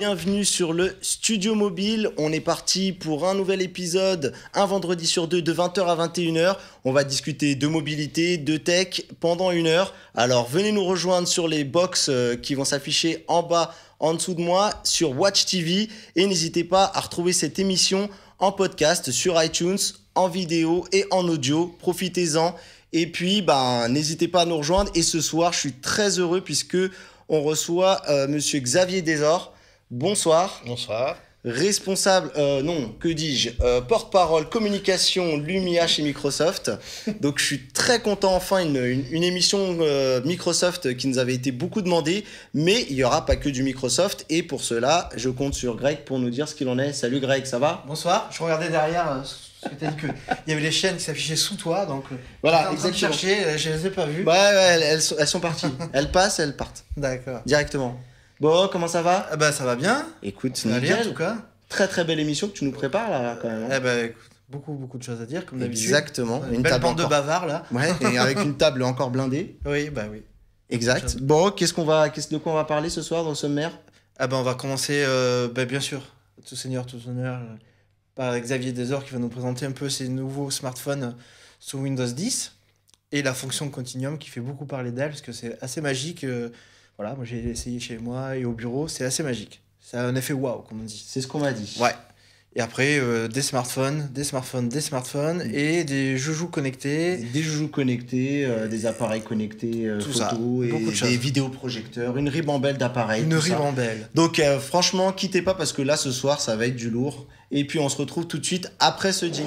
Bienvenue sur le Studio Mobile. On est parti pour un nouvel épisode, un vendredi sur deux, de 20h à 21h. On va discuter de mobilité, de tech pendant une heure. Alors venez nous rejoindre sur les box qui vont s'afficher en bas, en dessous de moi, sur Watch TV. Et n'hésitez pas à retrouver cette émission en podcast sur iTunes, en vidéo et en audio. Profitez-en. Et puis, n'hésitez pas à nous rejoindre. Et ce soir, je suis très heureux puisque on reçoit Monsieur Xavier Desor. Bonsoir. Bonsoir. Responsable, porte-parole communication Lumia chez Microsoft. Donc je suis très content, enfin une émission Microsoft qui nous avait été beaucoup demandée, mais il n'y aura pas que du Microsoft et pour cela je compte sur Greg pour nous dire ce qu'il en est. Salut Greg, ça va? Bonsoir, je regardais derrière ce que tu as dit qu'il y avait les chaînes qui s'affichaient sous toi, donc voilà, j'étais en train de chercher, je les ai pas vues. Ouais, elles sont parties, elles passent, elles partent. D'accord. Directement. Bon, comment ça va? Ça va bien. Écoute, Ça va bien en tout cas. Très très belle émission que tu nous prépares là quand même. Écoute, beaucoup de choses à dire comme d'habitude. Exactement. Une belle bande de bavards là. Ouais, et avec une table encore blindée. Oui. Exact. Bon, de quoi on va parler ce soir dans le sommaire? On va commencer, bien sûr, tout seigneur, tout honneur, par Xavier Desor qui va nous présenter un peu ses nouveaux smartphones sous Windows 10 et la fonction Continuum qui fait beaucoup parler d'elle parce que c'est assez magique. Voilà, moi j'ai essayé chez moi et au bureau, c'est assez magique. Ça a un effet waouh, comme on dit. C'est ce qu'on m'a dit. Ouais. Et après, des smartphones et des joujoux connectés. Des joujoux connectés, des appareils connectés, tout photos ça, et des vidéoprojecteurs, une ribambelle d'appareils. Une ribambelle. Donc franchement, quittez pas parce que là, ce soir, ça va être du lourd. Et puis on se retrouve tout de suite après ce jingle.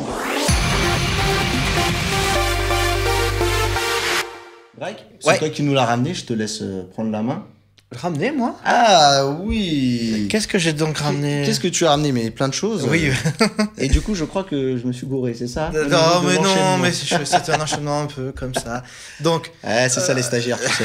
Greg, c'est toi qui nous l'as ramené, je te laisse prendre la main. Ramener, moi? Ah oui. Qu'est-ce que j'ai donc ramené? Qu'est-ce que tu as ramené? Mais plein de choses. Oui. Et du coup, je crois que je me suis gouré, c'est ça? Non, mais c'est un enchaînement un peu comme ça. Donc. C'est ça les stagiaires, tu sais.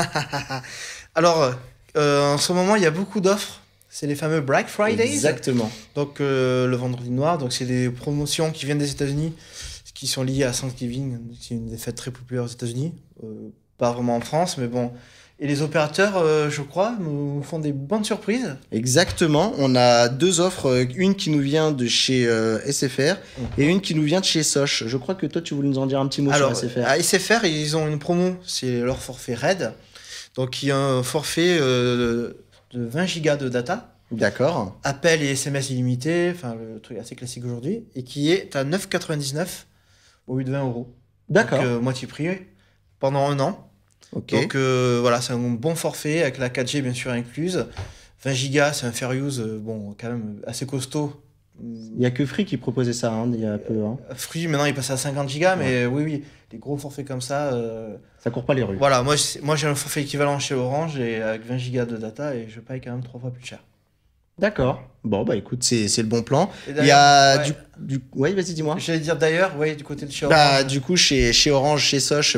Alors, en ce moment, il y a beaucoup d'offres. C'est les fameux Black Fridays. Exactement. Donc, le vendredi noir. Donc, c'est des promotions qui viennent des États-Unis, qui sont liées à Thanksgiving, qui est une des fêtes très populaires aux États-Unis. Pas vraiment en France, mais bon. Et les opérateurs, je crois, nous font des bonnes surprises. Exactement. On a deux offres. Une qui nous vient de chez SFR et une qui nous vient de chez Soch. Je crois que toi, tu voulais nous en dire un petit mot sur SFR. À SFR, ils ont une promo. C'est leur forfait RAID. Donc, il y a un forfait de 20 gigas de data. D'accord. Appel et SMS illimités. Enfin, le truc assez classique aujourd'hui. Et qui est à 9,99 au lieu de 20 €. D'accord. Donc, moitié prix pendant un an. Okay. Donc voilà, c'est un bon forfait avec la 4G bien sûr incluse. 20 gigas, c'est un fair use, quand même assez costaud. Il n'y a que Free qui proposait ça, il y a peu. Free, maintenant il passe à 50 gigas, mais oui, les gros forfaits comme ça. Ça court pas les rues. Voilà, moi j'ai un forfait équivalent chez Orange et avec 20 gigas de data et je paye quand même 3 fois plus cher. D'accord. Bon, écoute, c'est le bon plan. Il y a Oui, vas-y, dis-moi. J'allais dire d'ailleurs, du côté de chez Orange. Du coup, chez Orange, chez Soch,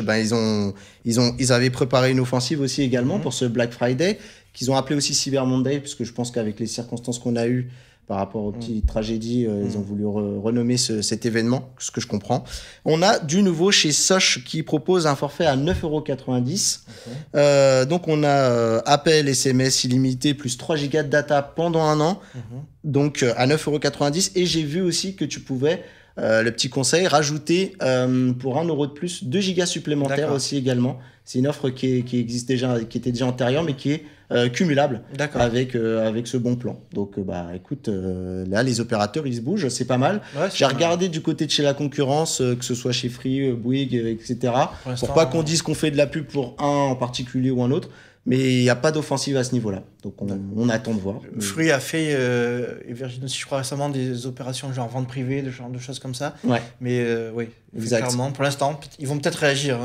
ils avaient préparé une offensive aussi également pour ce Black Friday, qu'ils ont appelé aussi Cyber Monday, puisque je pense qu'avec les circonstances qu'on a eues par rapport aux petites tragédies, ils ont voulu renommer cet événement, ce que je comprends. On a du nouveau chez Soch qui propose un forfait à 9,90 €. Donc on a appel, SMS illimité, plus 3 gigas de data pendant un an, donc à 9,90 €. Et j'ai vu aussi que tu pouvais, le petit conseil, rajouter pour 1 € de plus 2 gigas supplémentaires aussi également. C'est une offre qui existe déjà, qui était déjà antérieure, mais qui est cumulable avec ce bon plan. Donc écoute, là les opérateurs ils se bougent, c'est pas mal. Ouais, j'ai regardé du côté de chez la concurrence, que ce soit chez Free, Bouygues, etc. Pour pas qu'on dise qu'on fait de la pub pour un en particulier ou un autre. Mais il n'y a pas d'offensive à ce niveau-là. Donc on attend de voir. Free a fait, et Virgin aussi, je crois récemment, des opérations genre vente privée, de choses comme ça. Ouais. Mais clairement, pour l'instant, ils vont peut-être réagir.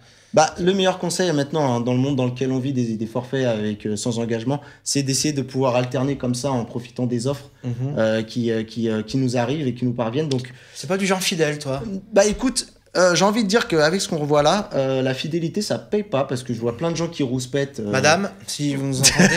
Le meilleur conseil maintenant, dans le monde dans lequel on vit, des forfaits sans engagement, c'est d'essayer de pouvoir alterner comme ça en profitant des offres qui nous arrivent et qui nous parviennent. Donc, c'est pas du genre fidèle, toi? Écoute, j'ai envie de dire qu'avec ce qu'on revoit là, la fidélité, ça paye pas parce que je vois plein de gens qui rouspètent. Madame, si vous nous entendez,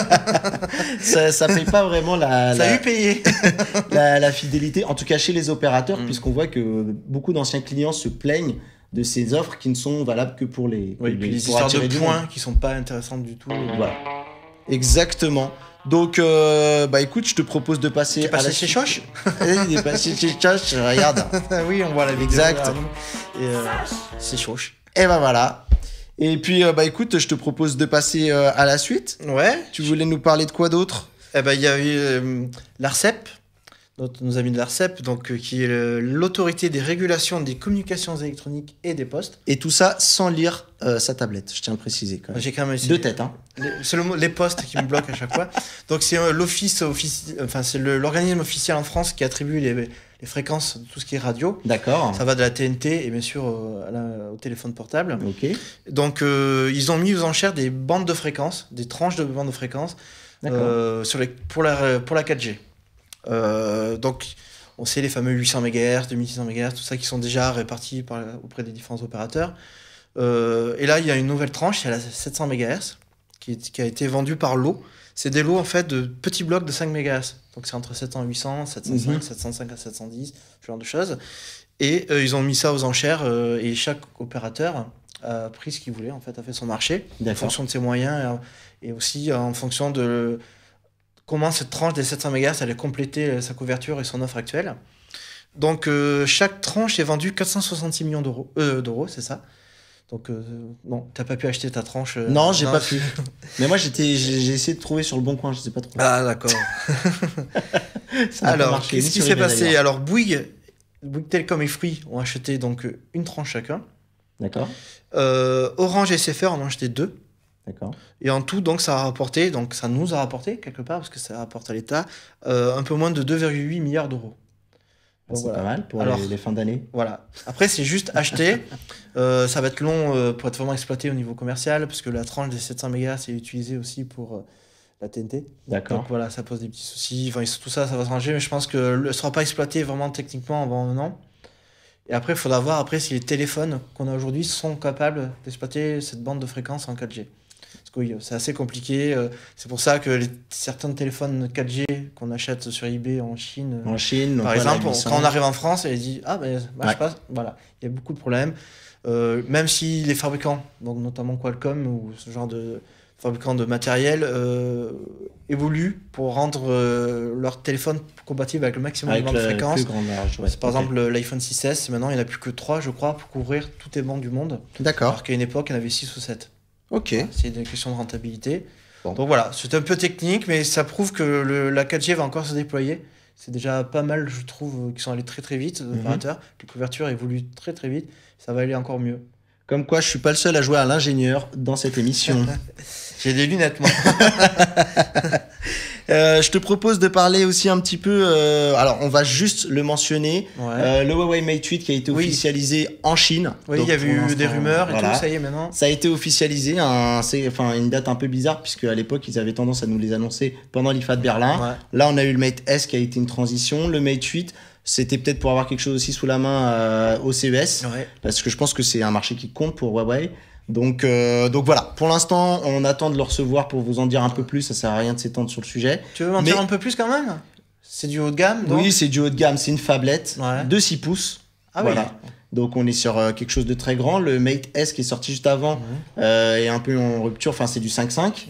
ça paye pas vraiment ça a eu payé la fidélité, en tout cas chez les opérateurs, puisqu'on voit que beaucoup d'anciens clients se plaignent de ces offres qui ne sont valables que pour les histoires de points qui sont pas intéressantes du tout. Voilà. Exactement. Donc, écoute, je te propose de passer à la chez Choche. Il est passé chez Choche, regarde. Oui, on voit la vidéo. Exact. Et c'est Choche. Et voilà. Et puis, écoute, je te propose de passer à la suite. Ouais. Tu voulais nous parler de quoi d'autre? Il y a eu l'ARCEP, nos amis de l'ARCEP, donc, qui est l'autorité des régulations des communications électroniques et des postes. Et tout ça sans lire sa tablette, je tiens à le préciser quand même. J'ai quand même essayé. Deux têtes, hein. C'est les postes qui me bloquent à chaque fois. Donc c'est c'est l'organisme officiel en France qui attribue les fréquences de tout ce qui est radio. D'accord. Ça va de la TNT et bien sûr au téléphone portable. Ok. Donc ils ont mis aux enchères des bandes de fréquences, des tranches de bandes de fréquences pour la 4G. Donc on sait les fameux 800 MHz, 2600 MHz, tout ça qui sont déjà répartis auprès des différents opérateurs. Et là il y a une nouvelle tranche, c'est la 700 MHz qui a été vendue par lot. C'est des lots en fait de petits blocs de 5 MHz. Donc c'est entre 700 et 800, 705, 705 à 710, ce genre de choses. Et ils ont mis ça aux enchères et chaque opérateur a pris ce qu'il voulait, en fait, a fait son marché en fonction de ses moyens et aussi en fonction de comment cette tranche des 700 MHz allait compléter sa couverture et son offre actuelle. Donc chaque tranche est vendue 466 millions d'euros, c'est ça. Donc non, t'as pas pu acheter ta tranche. Non, j'ai pas pu. Mais moi j'ai essayé de trouver sur le bon coin, je sais pas trop. Ah d'accord. Alors, qu'est-ce qui s'est passé? Alors Bouygues Telecom et Free ont acheté donc une tranche chacun. D'accord. Orange et SFR en ont acheté 2. D'accord. Et en tout, donc ça nous a rapporté quelque part parce que ça rapporte à l'État un peu moins de 2,8 milliards d'euros. C'est voilà. Pas mal pour les fins d'année. Voilà. Après, c'est juste acheter. Ça va être long pour être vraiment exploité au niveau commercial, parce que la tranche des 700 MHz est utilisée aussi pour la TNT. D'accord. Donc voilà, ça pose des petits soucis. Enfin, tout ça, ça va se ranger, mais je pense que ne sera pas exploité vraiment techniquement avant un an. Et après, il faudra voir si les téléphones qu'on a aujourd'hui sont capables d'exploiter cette bande de fréquence en 4G. Parce que oui, c'est assez compliqué. C'est pour ça que certains téléphones 4G qu'on achète sur eBay en Chine, par exemple, quand on arrive en France, elle dit je passe. Voilà, il y a beaucoup de problèmes. Même si les fabricants, donc notamment Qualcomm ou ce genre de fabricants de matériel, évoluent pour rendre leur téléphone compatible avec le maximum de bandes de fréquences. Par exemple, l'iPhone 6S, maintenant il n'y en a plus que 3, je crois, pour couvrir toutes les bandes du monde. D'accord. Alors qu'à une époque, il y en avait 6 ou 7. Ok. Voilà, c'est une question de rentabilité. Bon. Donc voilà, c'est un peu technique, mais ça prouve que la 4G va encore se déployer. C'est déjà pas mal, je trouve, qui sont allés très très vite, les opérateurs. Les couvertures évoluent très très vite. Ça va aller encore mieux. Comme quoi, je suis pas le seul à jouer à l'ingénieur dans cette émission. J'ai des lunettes, moi. Je te propose de parler aussi un petit peu. Alors, on va juste le mentionner. Ouais. Le Huawei Mate 8 qui a été officialisé en Chine. Oui, il y avait eu des rumeurs et tout, ça y est maintenant. Ça a été officialisé. C'est une date un peu bizarre, puisque à l'époque, ils avaient tendance à nous les annoncer pendant l'IFA de Berlin. Ouais. Là, on a eu le Mate S qui a été une transition. Le Mate 8. C'était peut-être pour avoir quelque chose aussi sous la main au CES, parce que je pense que c'est un marché qui compte pour Huawei. Donc voilà, pour l'instant, on attend de le recevoir pour vous en dire un peu plus, ça sert à rien de s'étendre sur le sujet. Tu veux m'en dire un peu plus quand même? C'est du haut de gamme donc? Oui, c'est du haut de gamme, c'est une phablette de 6 pouces. Ah voilà. Oui. Donc on est sur quelque chose de très grand. Le Mate S qui est sorti juste avant est un peu en rupture, enfin c'est du 5.5.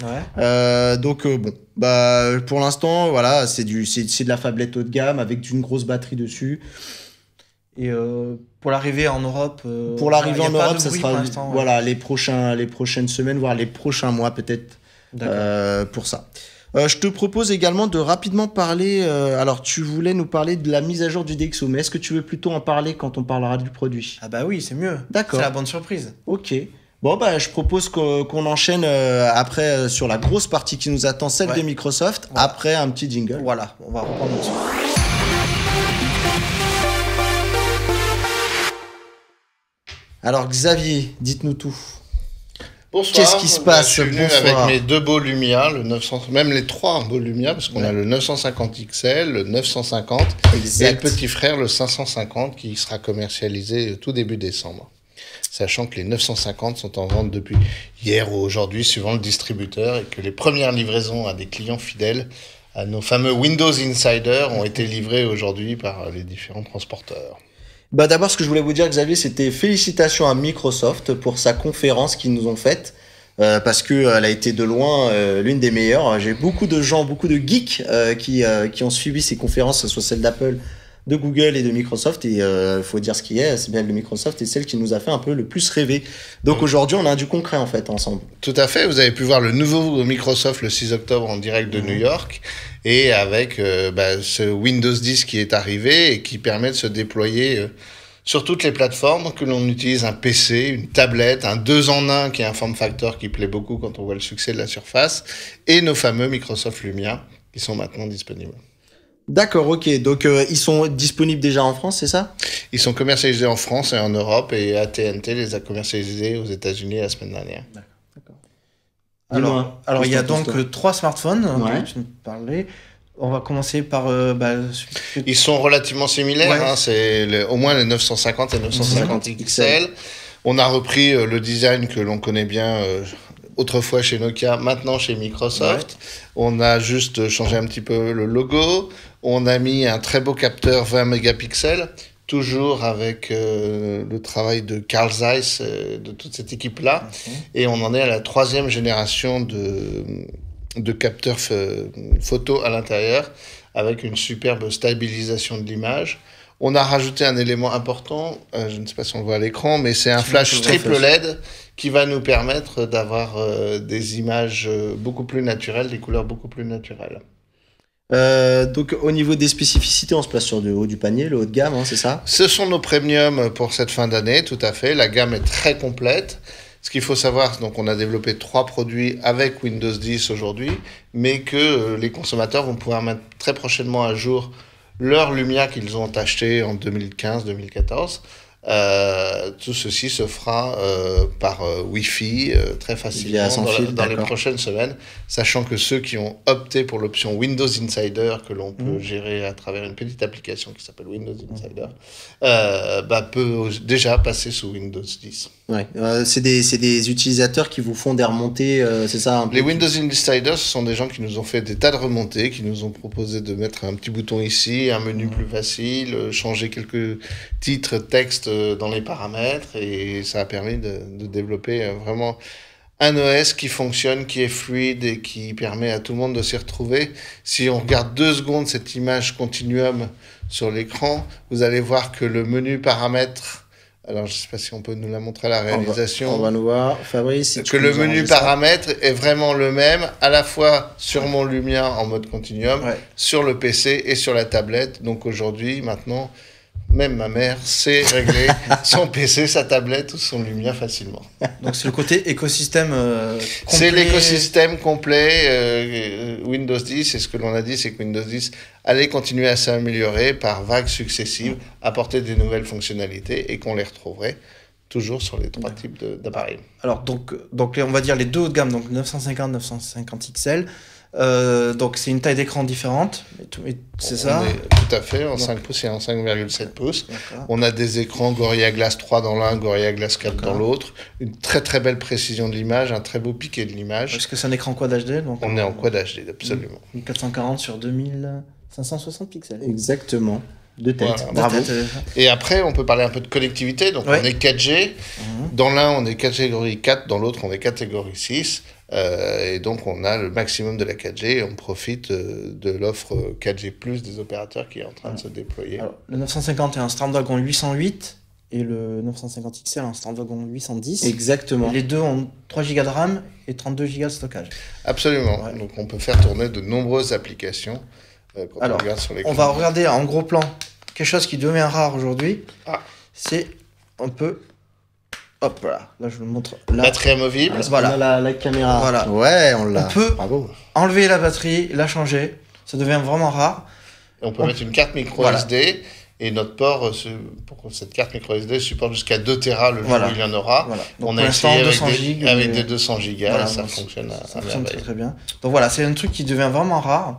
Ouais. Pour l'instant, voilà, c'est de la phablette haut de gamme avec une grosse batterie dessus. Et pour l'arrivée en Europe, ça sera les prochaines semaines, voire les prochains mois peut-être pour ça. Je te propose également de rapidement parler. Alors, tu voulais nous parler de la mise à jour du DxO, mais est-ce que tu veux plutôt en parler quand on parlera du produit? Ah bah oui, c'est mieux. D'accord. C'est la bonne surprise. Ok. Bon, je propose qu'on enchaîne après sur la grosse partie qui nous attend, celle de Microsoft, après un petit jingle. Voilà, on va reprendre dessus. Alors Xavier, dites-nous tout. Bonsoir. Qu'est-ce qui se passe? Je suis venu avec mes deux beaux Lumia, même les trois beaux Lumia, parce qu'on a le 950 XL, le 950 et le petit frère, le 550, qui sera commercialisé tout début décembre. Sachant que les 950 sont en vente depuis hier ou aujourd'hui, suivant le distributeur, et que les premières livraisons à des clients fidèles, à nos fameux Windows Insider, ont été livrées aujourd'hui par les différents transporteurs. D'abord, ce que je voulais vous dire, Xavier, c'était félicitations à Microsoft pour sa conférence qu'ils nous ont faite. parce que elle a été de loin l'une des meilleures. J'ai beaucoup de gens, beaucoup de geeks qui ont suivi ces conférences, que ce soit celle d'Apple, de Google et de Microsoft, et faut dire ce qui est, c'est bien de Microsoft et celle qui nous a fait un peu le plus rêver. Donc aujourd'hui, on a du concret en fait ensemble. Tout à fait, vous avez pu voir le nouveau Microsoft le 6 octobre en direct de New York, et avec ce Windows 10 qui est arrivé et qui permet de se déployer sur toutes les plateformes, que l'on utilise un PC, une tablette, un 2 en 1 qui est un form factor qui plaît beaucoup quand on voit le succès de la Surface, et nos fameux Microsoft Lumia qui sont maintenant disponibles. D'accord, ok. Donc ils sont disponibles déjà en France, c'est ça? Ils sont commercialisés en France et en Europe, et AT&T les a commercialisés aux États-Unis la semaine dernière. D'accord. Alors il y a donc 3 smartphones dont tu nous parlais. On va commencer par... Ils sont relativement similaires, ouais. C'est au moins les 950 et 950 XL. On a repris le design que l'on connaît bien autrefois chez Nokia, maintenant chez Microsoft. Ouais. On a juste changé un petit peu le logo. On a mis un très beau capteur 20 mégapixels, toujours avec le travail de Carl Zeiss, de toute cette équipe-là. Et on en est à la 3e génération de capteurs photo à l'intérieur, avec une superbe stabilisation de l'image. On a rajouté un élément important, je ne sais pas si on le voit à l'écran, mais c'est un flash triple LED qui va nous permettre d'avoir des images beaucoup plus naturelles, des couleurs beaucoup plus naturelles. Donc au niveau des spécificités, on se place sur le haut du panier, le haut de gamme, hein, c'est ça? Ce sont nos premiums pour cette fin d'année, tout à fait. La gamme est très complète. Ce qu'il faut savoir, donc on a développé 3 produits avec Windows 10 aujourd'hui, mais que les consommateurs vont pouvoir mettre très prochainement à jour leur Lumia qu'ils ont acheté en 2015-2014. Tout ceci se fera par Wi-Fi très facilement dans les prochaines semaines, sachant que ceux qui ont opté pour l'option Windows Insider, que l'on peut gérer à travers une petite application qui s'appelle Windows Insider, peut déjà passer sous Windows 10. Ouais, c'est des utilisateurs qui vous font des remontées, c'est ça? Les Windows Insiders, ce sont des gens qui nous ont fait des tas de remontées, qui nous ont proposé de mettre un petit bouton ici, un menu plus facile, changer quelques titres, textes dans les paramètres, et ça a permis de développer vraiment un OS qui fonctionne, qui est fluide et qui permet à tout le monde de s'y retrouver. Si on regarde 2 secondes cette image continuum sur l'écran, vous allez voir que le menu paramètres, alors je ne sais pas si on peut nous la montrer à la réalisation. On va nous voir, Fabrice. Si que le menu paramètres est vraiment le même, à la fois sur mon Lumia en mode continuum, sur le PC et sur la tablette. Donc aujourd'hui, maintenant, même ma mère sait régler son PC, sa tablette ou son Lumia facilement. Donc c'est le côté écosystème complet. C'est l'écosystème complet Windows 10, et ce que l'on a dit, c'est que Windows 10 allait continuer à s'améliorer par vagues successives, apporter des nouvelles fonctionnalités, et qu'on les retrouverait toujours sur les 3 types d'appareils. Alors donc on va dire les 2 hauts de gamme, donc 950, 950 XL. Donc c'est une taille d'écran différente, c'est ça? Tout à fait, en 5 pouces et en 5,7 pouces. On a des écrans Gorilla Glass 3 dans l'un, Gorilla Glass 4 dans l'autre. Une très très belle précision de l'image, un très beau piqué de l'image. Est-ce que c'est un écran Quad HD? Donc on est en Quad HD, absolument. 1440 sur 2560 pixels. Exactement. De tête. Voilà, bravo. Et après, on peut parler un peu de connectivité. Donc on est 4G. Dans l'un, on est catégorie 4, dans l'autre, on est catégorie 6. Et donc on a le maximum de la 4G, et on profite de l'offre 4G+ des opérateurs qui est en train de se déployer. Alors, le 950 est un Snapdragon 808 et le 950 XL un Snapdragon 810. Exactement. Les deux ont 3 Go de RAM et 32 Go de stockage. Absolument. Donc on peut faire tourner de nombreuses applications quand on regarde sur l'écran. On va regarder en gros plan quelque chose qui devient rare aujourd'hui. C'est un peu... Hop là, je vous le montre. Là. Batterie amovible. Voilà. On a la caméra. Voilà. Ouais, on l'a. On peut Bravo. enlever la batterie, la changer. Ça devient vraiment rare. Et on peut mettre une carte micro SD. Et notre port, pour cette carte micro SD, supporte jusqu'à 2 Tera le jour où il y en aura. Donc on a essayé avec des 200 Go, voilà, ça fonctionne très, très bien. Donc voilà, c'est un truc qui devient vraiment rare.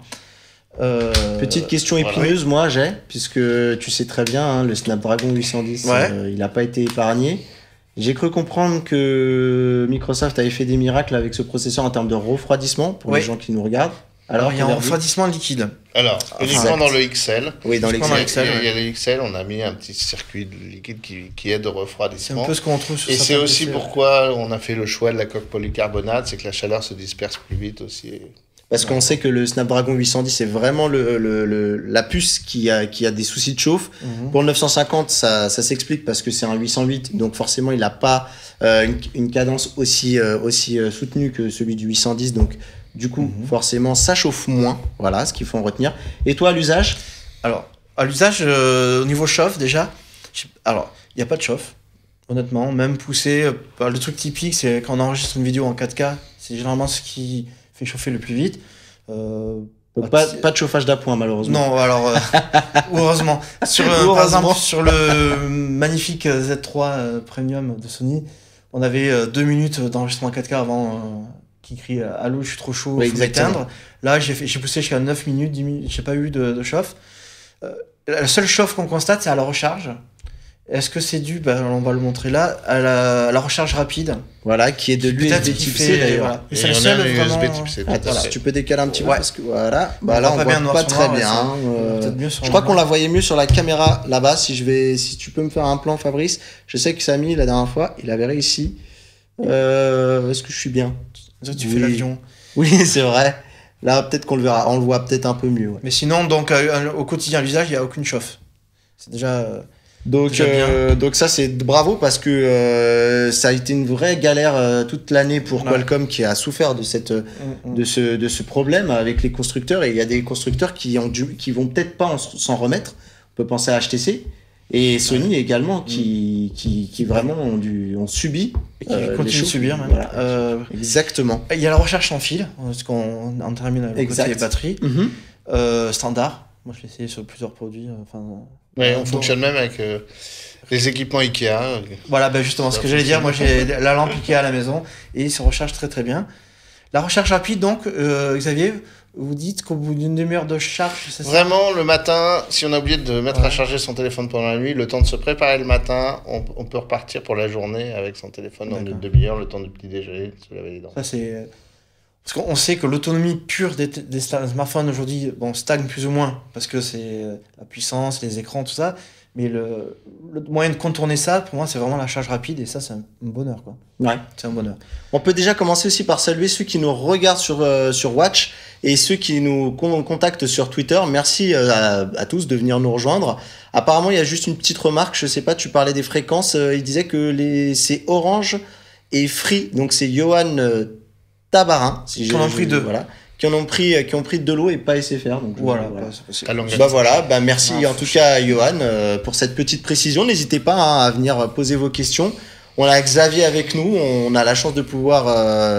Petite question épineuse, moi j'ai, puisque tu sais très bien, hein, le Snapdragon 810, il n'a pas été épargné. J'ai cru comprendre que Microsoft avait fait des miracles avec ce processeur en termes de refroidissement pour les gens qui nous regardent. Alors, il y a un refroidissement liquide. Alors, uniquement dans le XL. Oui, dans l'XL. Il y a le XL, on a mis un petit circuit de liquide qui aide au refroidissement. C'est un peu ce qu'on trouve sur Et c'est aussi pourquoi on a fait le choix de la coque polycarbonate, c'est que la chaleur se disperse plus vite aussi. Parce qu'on sait que le Snapdragon 810 c'est vraiment la puce qui a des soucis de chauffe. Pour le 950, ça s'explique parce que c'est un 808, donc forcément il n'a pas une cadence aussi soutenue que celui du 810, donc du coup forcément ça chauffe moins. Voilà ce qu'il faut en retenir. Et toi à l'usage? Alors à l'usage, au niveau chauffe déjà, alors il n'y a pas de chauffe. Honnêtement, même poussé, le truc typique c'est quand on enregistre une vidéo en 4K, c'est généralement ce qui fait chauffer le plus vite. Donc pas de chauffage d'appoint malheureusement. Non, alors heureusement. Par exemple, sur le magnifique Z3 Premium de Sony, on avait 2 minutes d'enregistrement 4K avant qui crie allô, je suis trop chaud, faut m'éteindre. Là, j'ai poussé jusqu'à 9 minutes, 10 minutes, j'ai pas eu de chauffe. La seule chauffe qu'on constate, c'est à la recharge. Est-ce que c'est dû, on va le montrer là, à la recharge rapide. Voilà, qui est de l'USB type C d'ailleurs. Voilà. C'est le seul vraiment... USB type C. Attends, si tu peux décaler un petit peu parce que voilà, là on voit pas très bien. Je crois qu'on la voyait mieux sur la caméra là-bas. Si tu peux me faire un plan, Fabrice. Je sais que Samy la dernière fois, il avait réussi. Est-ce que je suis bien? Tu fais l'avion. Oui, c'est vrai. Là, peut-être qu'on le verra, on le voit peut-être un peu mieux. Ouais. Mais sinon, donc au quotidien, l'usage, il y a aucune chauffe. C'est déjà. Donc ça c'est bravo parce que ça a été une vraie galère toute l'année pour Qualcomm qui a souffert de ce problème avec les constructeurs, et il y a des constructeurs qui vont peut-être pas s'en remettre. On peut penser à HTC et Sony également qui vraiment ont subi et qui continuent de subir même. Voilà. Exactement. Il y a la recharge sans fil parce qu'on en termine avec le côté des batteries standard. Moi je l'ai essayé sur plusieurs produits. On fonctionne même avec les équipements Ikea. Voilà, justement, ce que j'allais dire, moi j'ai la lampe Ikea à la maison et il se recharge très très bien. La recharge rapide, donc, Xavier, vous dites qu'au bout d'une demi-heure de charge, c'est ça? Vraiment, le matin, si on a oublié de mettre à charger son téléphone pendant la nuit, le temps de se préparer le matin, on peut repartir pour la journée avec son téléphone en une demi-heure, le temps du petit déjeuner, de se laver les dents. Ça, c'est... Parce qu'on sait que l'autonomie pure des smartphones aujourd'hui stagne plus ou moins, parce que c'est la puissance, les écrans, tout ça. Mais le moyen de contourner ça, pour moi, c'est vraiment la charge rapide, et ça, c'est un bonheur, quoi. Ouais. C'est un bonheur. On peut déjà commencer aussi par saluer ceux qui nous regardent sur Watch et ceux qui nous contactent sur Twitter. Merci à tous de venir nous rejoindre. Apparemment, il y a juste une petite remarque, je sais pas, tu parlais des fréquences, il disait que c'est Orange et Free, donc c'est Johan Tabarin, qui en ont pris deux. Voilà. Qui ont pris de l'eau et pas SFR. Donc voilà. Merci en tout cas à Johan pour cette petite précision. N'hésitez pas à venir poser vos questions. On a Xavier avec nous. On a la chance de pouvoir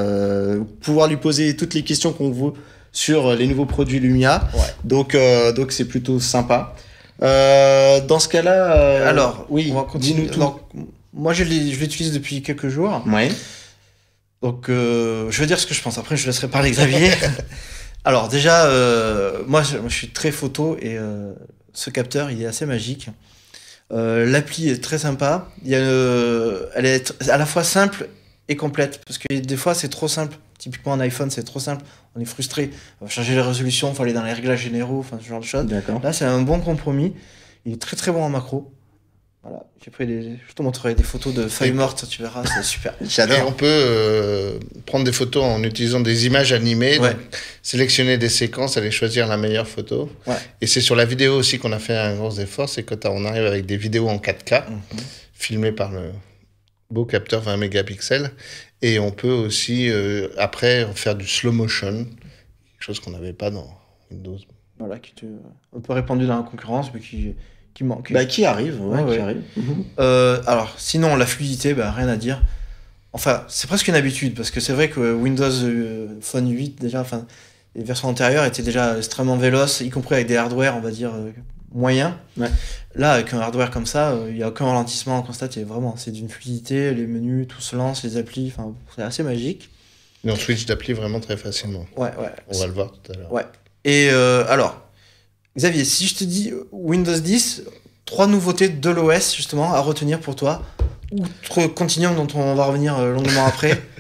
lui poser toutes les questions qu'on veut sur les nouveaux produits Lumia. Ouais. Donc c'est plutôt sympa. Dans ce cas-là, alors oui, on va continuer. Donc, moi je l'utilise depuis quelques jours. Ouais. Donc, je vais dire ce que je pense. Après, je laisserai parler Xavier. Alors, déjà, moi, je suis très photo et ce capteur, il est assez magique. L'appli est très sympa. Elle est à la fois simple et complète. Parce que des fois, c'est trop simple. Typiquement, un iPhone, c'est trop simple. On est frustré. On va changer les résolutions, il faut aller dans les réglages généraux, enfin, ce genre de choses. D'accord. Là, c'est un bon compromis. Il est très, très bon en macro. Voilà, je te montrerai des photos de feuilles mortes, tu verras, c'est super. J'adore. Et on peut prendre des photos en utilisant des images animées, donc sélectionner des séquences, aller choisir la meilleure photo. Ouais. Et c'est sur la vidéo aussi qu'on a fait un gros effort, c'est quand on arrive avec des vidéos en 4K, filmées par le beau capteur 20 mégapixels, et on peut aussi après faire du slow motion, quelque chose qu'on n'avait pas dans Windows. Voilà, qui est un peu répandu dans la concurrence, mais qui manque. Qui arrive, qui arrive. Alors, sinon, la fluidité, rien à dire. Enfin, c'est presque une habitude, parce que c'est vrai que Windows Phone 8, déjà, les versions antérieures étaient déjà extrêmement véloces, y compris avec des hardware, on va dire, moyens. Ouais. Là, avec un hardware comme ça, il n'y a aucun ralentissement à constater, vraiment. C'est d'une fluidité, les menus, tout se lance, les applis, c'est assez magique. Et on switch d'appli vraiment très facilement. Ouais. On va le voir tout à l'heure. Ouais. Et alors, Xavier, si je te dis Windows 10, 3 nouveautés de l'OS justement à retenir pour toi, outre Continuum dont on va revenir longuement après.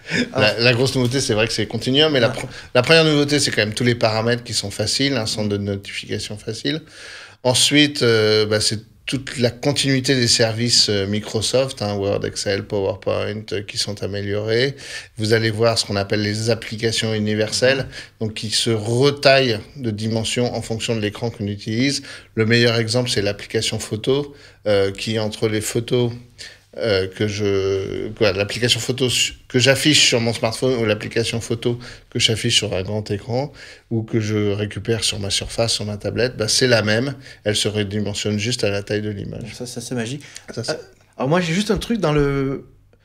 La grosse nouveauté, c'est vrai que c'est Continuum, mais la première nouveauté, c'est quand même tous les paramètres qui sont faciles, un centre de notification facile. Ensuite, c'est toute la continuité des services Microsoft, Word, Excel, PowerPoint, qui sont améliorés. Vous allez voir ce qu'on appelle les applications universelles, donc qui se retaillent de dimension en fonction de l'écran qu'on utilise. Le meilleur exemple, c'est l'application photo, qui entre les photos l'application photo que j'affiche sur mon smartphone ou l'application photo que j'affiche sur un grand écran ou que je récupère sur ma surface, sur ma tablette, c'est la même. Elle se redimensionne juste à la taille de l'image. Ça c'est magique. Alors moi, j'ai juste un truc dans le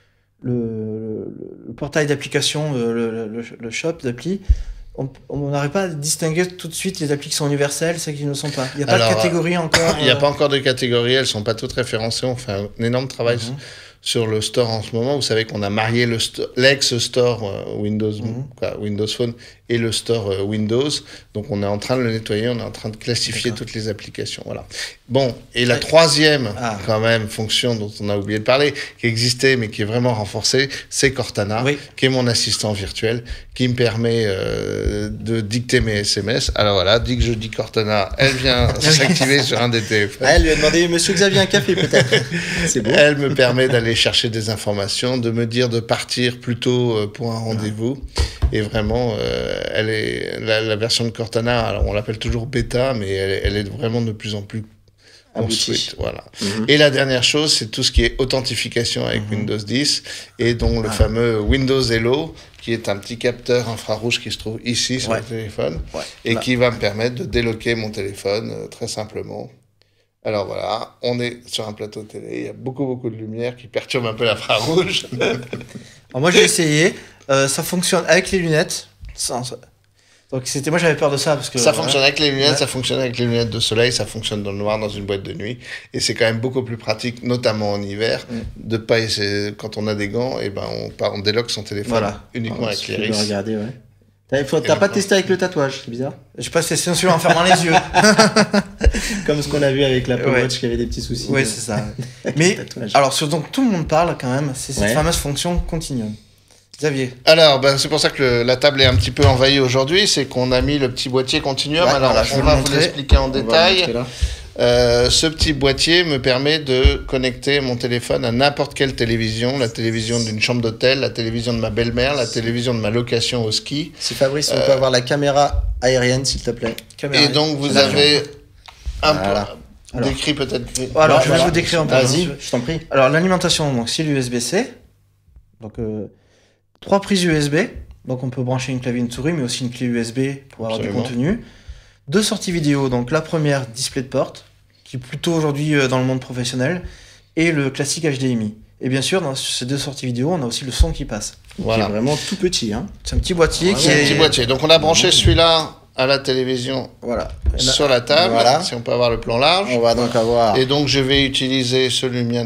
portail d'application, le shop d'appli. On n'arrive pas à distinguer tout de suite les applis qui sont universelles, celles qui ne le sont pas. Il n'y a pas de catégorie encore. Il n'y a pas encore de catégorie, elles ne sont pas toutes référencées. On fait un énorme travail sur le store en ce moment. Vous savez qu'on a marié l'ex-store Windows Phone et le store Windows. Donc on est en train de le nettoyer, on est en train de classifier toutes les applications. Voilà. Bon, et la troisième quand même fonction dont on a oublié de parler, qui existait mais qui est vraiment renforcée, c'est Cortana, qui est mon assistant virtuel, qui me permet de dicter mes SMS. Alors voilà, dès que je dis Cortana, elle vient s'activer sur un des téléphones. Elle lui a demandé, monsieur Xavier, un café peut-être. C'est beau. Elle me permet d'aller chercher des informations, de me dire de partir plus tôt pour un rendez-vous. Et vraiment, elle est la version de Cortana, alors on l'appelle toujours bêta, mais elle est vraiment de plus en plus construite. Voilà. Et la dernière chose, c'est tout ce qui est authentification avec Windows 10 et donc le fameux Windows Hello, qui est un petit capteur infrarouge qui se trouve ici sur le téléphone et qui va me permettre de déloquer mon téléphone très simplement. Alors voilà, on est sur un plateau télé, il y a beaucoup de lumière qui perturbe un peu l'infrarouge. Alors moi j'ai essayé, ça fonctionne avec les lunettes. Donc moi j'avais peur de ça parce que ça fonctionne avec les lunettes, ça fonctionne avec les lunettes de soleil, ça fonctionne dans le noir dans une boîte de nuit et c'est quand même beaucoup plus pratique, notamment en hiver, de pas essayer, quand on a des gants, et on déloque son téléphone uniquement avec l'iris. Regarder, T'as pas testé avec le tatouage, c'est bizarre. J'ai pas testé celui en fermant les yeux. Comme ce qu'on a vu avec l'Apple Watch qui avait des petits soucis. Oui, c'est ça. Mais alors, ce dont tout le monde parle quand même, c'est cette fameuse fonction Continuum. Xavier. Alors, c'est pour ça que la table est un petit peu envahie aujourd'hui, c'est qu'on a mis le petit boîtier Continuum. Alors, on va vous l'expliquer en détail. Ce petit boîtier me permet de connecter mon téléphone à n'importe quelle télévision, la télévision d'une chambre d'hôtel, la télévision de ma belle-mère, la télévision de ma location au ski. Si Fabrice, on peut avoir la caméra aérienne, s'il te plaît. Et donc, vous avez un peu décrit peut-être. Alors, je vais vous décrire un peu. Vas-y, je t'en prie. Alors, l'alimentation, donc c'est l'USB-C. Donc, 3 prises USB. Donc, on peut brancher une clavier et une souris, mais aussi une clé USB pour avoir du contenu. 2 sorties vidéo, donc la première DisplayPort, qui est plutôt aujourd'hui dans le monde professionnel, et le classique HDMI. Et bien sûr, dans ces 2 sorties vidéo, on a aussi le son qui passe. Voilà. Qui est vraiment tout petit. C'est un petit boîtier Donc on a branché celui-là à la télévision sur la table, si on peut avoir le plan large. On va donc avoir... Et donc je vais utiliser ce Lumia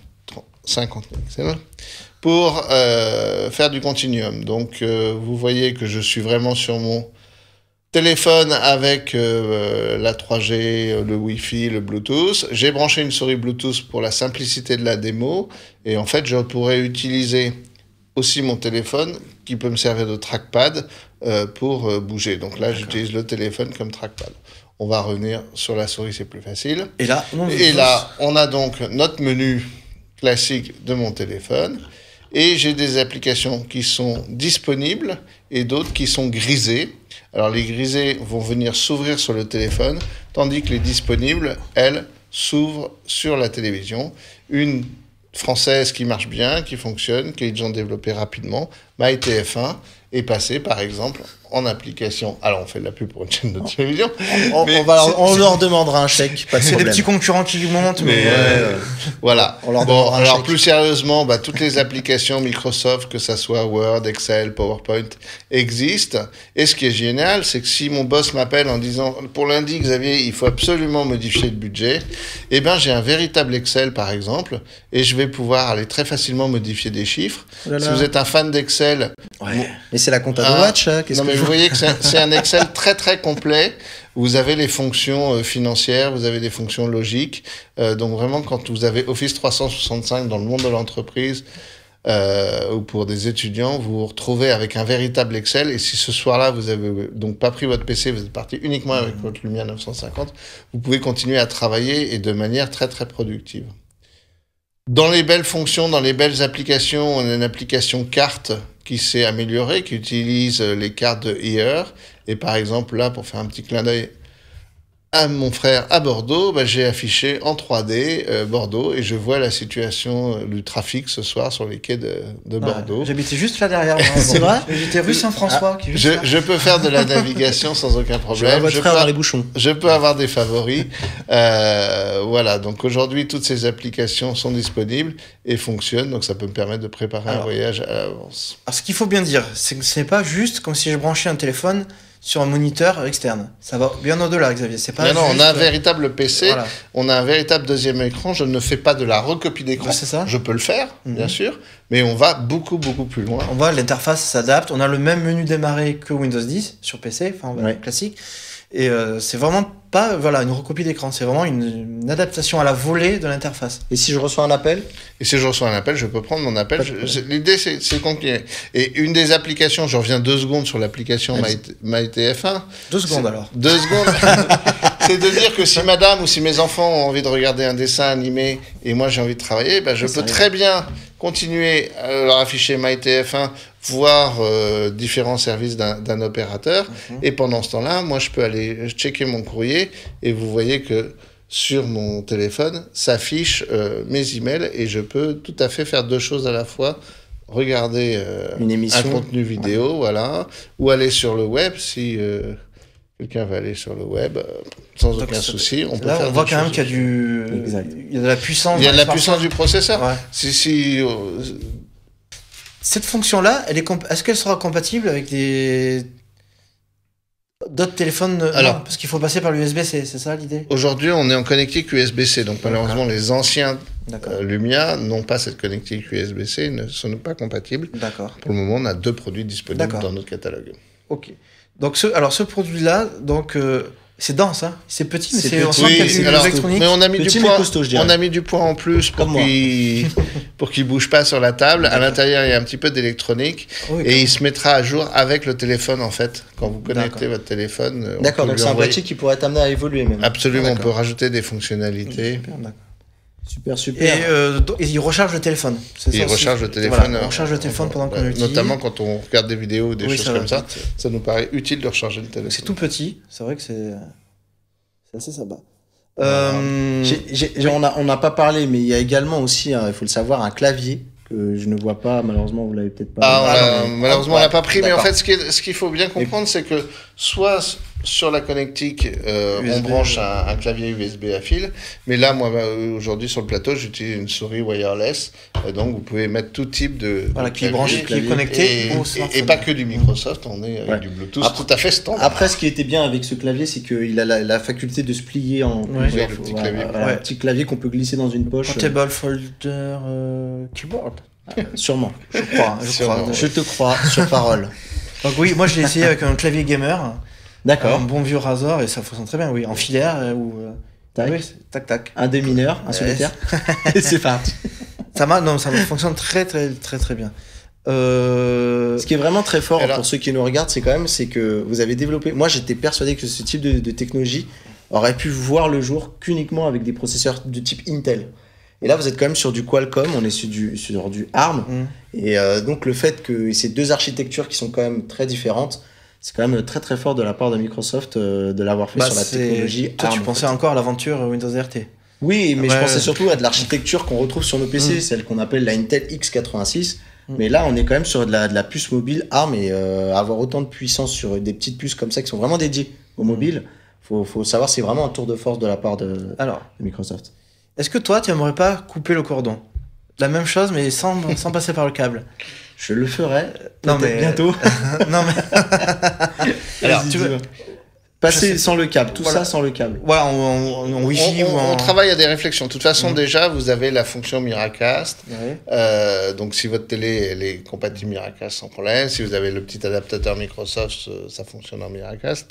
950 pixels pour faire du Continuum. Donc vous voyez que je suis vraiment sur mon téléphone avec la 3G, le Wi-Fi, le Bluetooth. J'ai branché une souris Bluetooth pour la simplicité de la démo. Et en fait, je pourrais utiliser aussi mon téléphone qui peut me servir de trackpad pour bouger. Donc là, j'utilise le téléphone comme trackpad. On va revenir sur la souris, c'est plus facile. Et là, on a donc notre menu classique de mon téléphone. Et j'ai des applications qui sont disponibles et d'autres qui sont grisées. Alors les grisées vont venir s'ouvrir sur le téléphone, tandis que les disponibles, elles, s'ouvrent sur la télévision. Une française qui marche bien, qui fonctionne, qu'ils ont développé rapidement, MyTF1, est passée par exemple en application. Alors on fait de la pub pour une chaîne de télévision. On leur demandera un chèque, pas de c'est problème. des petits concurrents qui montent. Voilà. Alors plus sérieusement, toutes les applications Microsoft, que ça soit Word, Excel, PowerPoint, existent. Et ce qui est génial, c'est que si mon boss m'appelle en disant pour lundi, Xavier, il faut absolument modifier le budget, j'ai un véritable Excel par exemple, et je vais pouvoir aller très facilement modifier des chiffres. Si vous êtes un fan d'Excel, mais c'est la compta de Watch. Vous voyez que c'est un Excel très très complet. Vous avez les fonctions financières, vous avez des fonctions logiques. Donc vraiment, quand vous avez Office 365 dans le monde de l'entreprise, ou pour des étudiants, vous vous retrouvez avec un véritable Excel. Et si ce soir-là, vous avez donc pas pris votre PC, vous êtes parti uniquement avec votre Lumia 950, vous pouvez continuer à travailler et de manière très très productive. Dans les belles fonctions, dans les belles applications, on a une application carte qui s'est améliorée, qui utilise les cartes de Ear. Et par exemple, là, pour faire un petit clin d'œil à mon frère à Bordeaux, j'ai affiché en 3D Bordeaux et je vois la situation du trafic ce soir sur les quais de Bordeaux. J'habitais juste là derrière. C'est vrai ? J'étais rue Saint-François. Je peux faire de la navigation sans aucun problème. Votre frère dans les bouchons. Je peux avoir des favoris. Voilà, donc aujourd'hui, toutes ces applications sont disponibles et fonctionnent, donc ça peut me permettre de préparer un voyage à l'avance. Alors, ce qu'il faut bien dire, c'est que ce n'est pas juste comme si je branchais un téléphone sur un moniteur externe. Ça va bien au-delà, Xavier. C'est pas non, on a un véritable PC, voilà. On a un véritable deuxième écran. Je ne fais pas de la recopie d'écran. C'est ça. Je peux le faire, bien sûr, mais on va beaucoup plus loin. On voit, l'interface s'adapte. On a le même menu démarrer que Windows 10 sur PC, classique. Et c'est vraiment pas une recopie d'écran, c'est vraiment une adaptation à la volée de l'interface. Et si je reçois un appel ? Et si je reçois un appel, je peux prendre mon appel. L'idée, c'est compliqué. Et une des applications, je reviens 2 secondes sur l'application MyTF1. 2 secondes alors. 2 secondes. C'est de dire que si madame ou si mes enfants ont envie de regarder un dessin animé et moi j'ai envie de travailler, je peux très bien continuer à leur afficher MyTF1, voir différents services d'un opérateur. Et pendant ce temps-là, moi je peux aller checker mon courrier et vous voyez que sur mon téléphone s'affichent mes emails et je peux tout à fait faire 2 choses à la fois. Regarder une émission, un contenu vidéo, voilà, ou aller sur le web si quelqu'un va aller sur le web sans aucun souci. On voit quand même qu'il y a il y a de la puissance. Il y a de la puissance du processeur. Ouais. Cette fonction-là, est-ce qu'elle sera compatible avec d'autres téléphones? Alors, parce qu'il faut passer par l'USB-C, c'est ça l'idée? Aujourd'hui, on est en connectique USB-C, donc malheureusement, les anciens Lumia n'ont pas cette connectique USB-C, ne sont pas compatibles. D'accord. Pour le moment, on a 2 produits disponibles dans notre catalogue. Ok. Donc ce produit-là, c'est dense, hein. C'est petit, mais on sent qu'il y a du électronique. Mais on a mis du poids en plus pour qu'il bouge pas sur la table. À l'intérieur, il y a un petit peu d'électronique et il se mettra à jour avec le téléphone en fait. Quand vous connectez votre téléphone. D'accord, donc c'est un boîtier qui pourrait être amené à évoluer même. Absolument, on peut rajouter des fonctionnalités. Super. Et il recharge le téléphone. Il recharge le téléphone. On recharge le téléphone pendant qu'on l'utilise. Notamment quand on regarde des vidéos ou des choses comme ça, ça nous paraît utile de recharger le téléphone. C'est tout petit, c'est vrai que c'est assez sympa. On n'a pas parlé, mais il y a également aussi, il faut le savoir, un clavier que je ne vois pas, malheureusement, vous l'avez peut-être pas. Malheureusement, on l'a pas pris, mais en fait, ce qu'il faut bien comprendre, c'est que soit sur la connectique, on branche un clavier USB à fil, mais là, moi, aujourd'hui, sur le plateau, j'utilise une souris wireless, donc vous pouvez mettre tout type de qui est connecté et pas que du Microsoft, on est avec du Bluetooth tout à fait standard. Après, ce qui était bien avec ce clavier, c'est qu'il a la faculté de se plier en plusieurs. Le petit clavier. Un petit clavier qu'on peut glisser dans une poche. Portable folder keyboard. Sûrement. Je crois. Je te crois sur parole. Donc oui, moi je l'ai essayé avec un clavier gamer. D'accord. Un bon vieux Razor et ça fonctionne très bien, oui. En filaire ou... tac. Un démineur, un solitaire. Et c'est parti. Ça fonctionne très bien. Ce qui est vraiment très fort pour ceux qui nous regardent, c'est que vous avez développé... Moi, j'étais persuadé que ce type de technologie aurait pu voir le jour qu'uniquement avec des processeurs de type Intel. Et là, vous êtes quand même sur du Qualcomm, on est sur du ARM. Et donc, le fait que ces 2 architectures qui sont quand même très différentes, c'est quand même très très fort de la part de Microsoft de l'avoir fait sur la technologie ARM. Toi, tu pensais encore à l'aventure Windows RT. Oui, mais je pensais surtout à de l'architecture qu'on retrouve sur nos PC, celle qu'on appelle la Intel x86. Mais là, on est quand même sur de la puce mobile ARM et avoir autant de puissance sur des petites puces comme ça qui sont vraiment dédiées au mobile, faut savoir c'est vraiment un tour de force de la part de Microsoft. Est-ce que toi, tu aimerais pas couper le cordon? La même chose, mais sans passer par le câble. Je le ferai. Bientôt. Non mais. Alors, tu veux passer sans le câble, ça sans le câble. Ouais, en Wi-Fi on travaille à des réflexions. De toute façon, déjà, vous avez la fonction Miracast. Donc, si votre télé elle est compatible Miracast sans problème, si vous avez le petit adaptateur Microsoft, ça fonctionne en Miracast.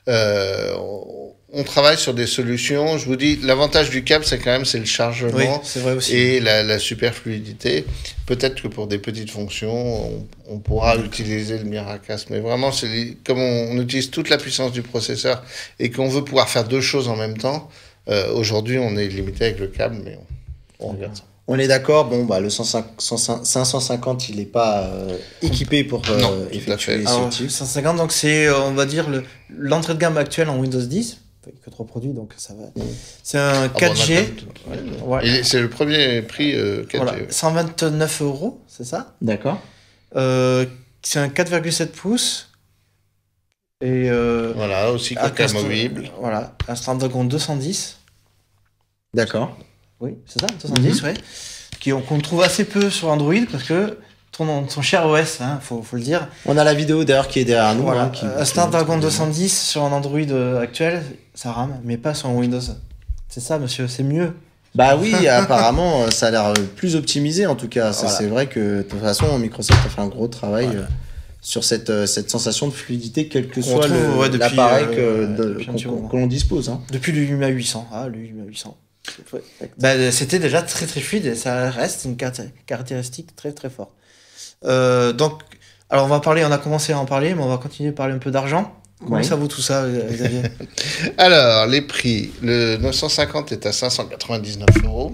On travaille sur des solutions. Je vous dis, l'avantage du câble, c'est le chargement c'est vrai aussi. et la super fluidité. Peut-être que pour des petites fonctions, on pourra utiliser le Miracast. Mais vraiment, comme on utilise toute la puissance du processeur et qu'on veut pouvoir faire deux choses en même temps, aujourd'hui, on est limité avec le câble, mais on regarde ça. On est d'accord, le 550, il n'est pas équipé pour effectuer ce type. 550, donc c'est, on va dire, l'entrée de gamme actuelle en Windows 10. Que 3 produits, donc ça va. C'est un 4G. C'est le premier prix 4G. Voilà, 129 €, c'est ça? D'accord. C'est un 4,7 pouces. Et voilà, aussi côté amovible. Voilà, un Snapdragon 210. D'accord. Oui, c'est ça, 210, qu'on trouve assez peu sur Android parce que son cher OS, faut le dire. On a la vidéo d'ailleurs qui est derrière nous. Voilà. Un Snapdragon 210 sur un Android actuel, ça rame, mais pas sur un Windows. C'est ça, monsieur, c'est mieux. Bah oui, apparemment, ça a l'air plus optimisé en tout cas. Voilà. C'est vrai que de toute façon, Microsoft a fait un gros travail sur cette sensation de fluidité, quel que soit l'appareil que l'on dispose. Depuis le Lumia 800. Le Lumia 800. C'était déjà très très fluide et ça reste une caractéristique très très forte. Donc, alors on a commencé à en parler, mais on va continuer à parler un peu d'argent. Comment ça vaut tout ça, Xavier? Alors, les prix. Le 950 est à 599 €.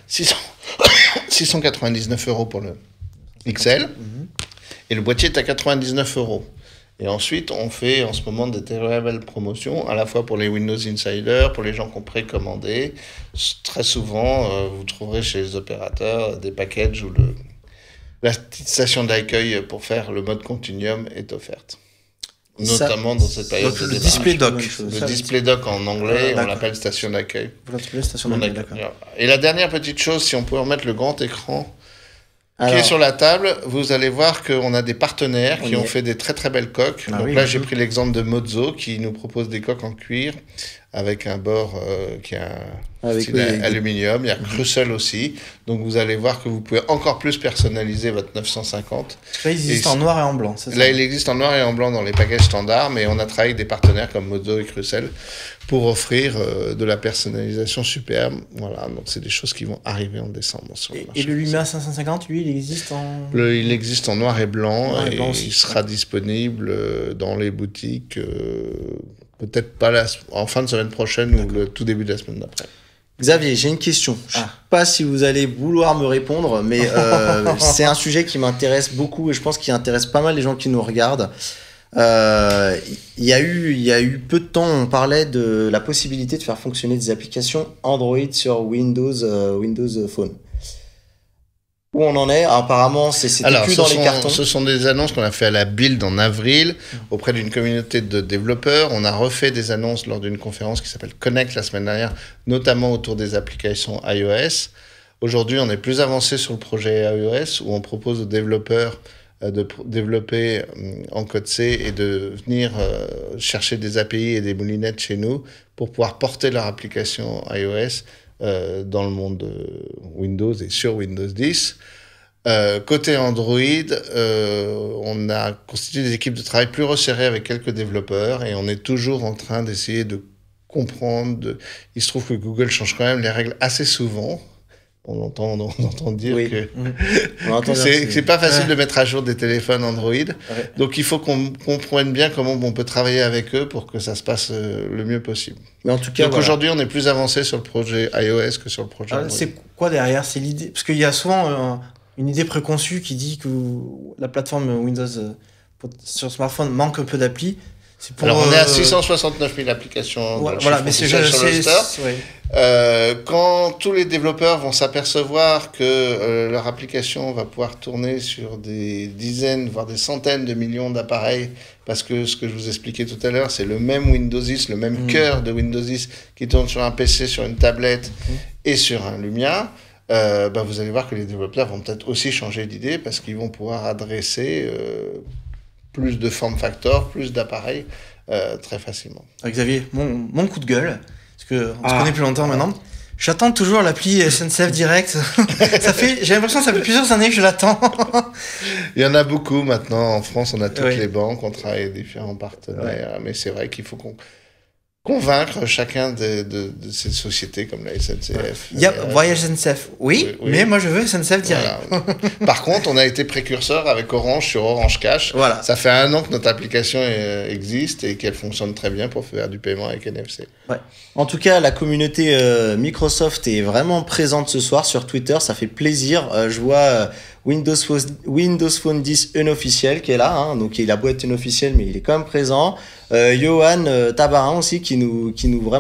699 € pour le XL. Et le boîtier est à 99 €. Et ensuite, on fait en ce moment des très belles promotions, à la fois pour les Windows Insider, pour les gens qui ont précommandé. Très souvent, vous trouverez chez les opérateurs des packages où la petite station d'accueil pour faire le mode Continuum est offerte. Notamment dans cette période de le display dock. Le display dock en anglais, on l'appelle station d'accueil. Vous l'appelez station d'accueil, d'accord. Et la dernière petite chose, si on peut remettre le grand écran qui est sur la table, vous allez voir qu'on a des partenaires qui ont fait des très très belles coques. Donc là, j'ai pris l'exemple de Mozo qui nous propose des coques en cuir avec un bord qui est aluminium. Il y a Crucial aussi. Donc vous allez voir que vous pouvez encore plus personnaliser votre 950. Là, il existe en noir et en blanc, c'est ça? Là, il existe en noir et en blanc dans les packages standards, mais on a travaillé avec des partenaires comme Mozo et Crucial pour offrir de la personnalisation superbe. Voilà, donc c'est des choses qui vont arriver en décembre sur le marché. Et le Lumia 550, lui, il existe en... Il existe en noir et blanc, il sera disponible dans les boutiques, peut-être pas en fin de semaine prochaine ou le tout début de la semaine d'après. Xavier, j'ai une question. Je ne sais pas si vous allez vouloir me répondre, mais c'est un sujet qui m'intéresse beaucoup et je pense qu'il intéresse pas mal les gens qui nous regardent. Il y a eu peu de temps, on parlait de la possibilité de faire fonctionner des applications Android sur Windows Phone. Où on en est? Apparemment, c'était plus dans les cartons. Ce sont des annonces qu'on a fait à la Build en avril auprès d'une communauté de développeurs. On a refait des annonces lors d'une conférence qui s'appelle Connect la semaine dernière, notamment autour des applications iOS. Aujourd'hui, on est plus avancé sur le projet iOS où on propose aux développeurs de développer en code C et de venir chercher des API et des moulinettes chez nous pour pouvoir porter leur application iOS dans le monde Windows et sur Windows 10. Côté Android, on a constitué des équipes de travail plus resserrées avec quelques développeurs et on est toujours en train d'essayer de comprendre. Il se trouve que Google change quand même les règles assez souvent. On entend dire que c'est pas facile de mettre à jour des téléphones Android. Donc il faut qu'on comprenne bien comment on peut travailler avec eux pour que ça se passe le mieux possible. Mais en tout cas, donc aujourd'hui, on est plus avancé sur le projet iOS que sur le projet Android. C'est quoi derrière? C'est l'idée, parce qu'il y a souvent une idée préconçue qui dit que la plateforme Windows sur smartphone manque un peu d'appli. Alors on est à 669 000 applications dans le chiffre officiel sur le store. Quand tous les développeurs vont s'apercevoir que leur application va pouvoir tourner sur des dizaines, voire des centaines de millions d'appareils, parce que ce que je vous expliquais tout à l'heure, c'est le même Windows 10, le même cœur de Windows 10 qui tourne sur un PC, sur une tablette et sur un Lumia, vous allez voir que les développeurs vont peut-être aussi changer d'idée parce qu'ils vont pouvoir adresser plus de form factor, plus d'appareils très facilement. Xavier, mon coup de gueule, parce qu'on se connaît plus longtemps maintenant, j'attends toujours l'appli SNCF Direct. J'ai l'impression que ça fait plusieurs années que je l'attends. Il y en a beaucoup maintenant. En France, on a toutes les banques, on travaille avec différents partenaires, mais c'est vrai qu'il faut convaincre chacun de ces sociétés comme la SNCF. Il y a Voyage SNCF, oui, mais moi je veux SNCF direct. Voilà. Par contre, on a été précurseur avec Orange sur Orange Cash. Voilà. Ça fait 1 an que notre application existe et qu'elle fonctionne très bien pour faire du paiement avec NFC. Ouais. En tout cas, la communauté Microsoft est vraiment présente ce soir sur Twitter. Ça fait plaisir. Je vois Windows Phone 10 unofficiel qui est là. Hein. Donc il a beau être unofficiel, mais il est quand même présent. Johan Tabarin aussi qui nous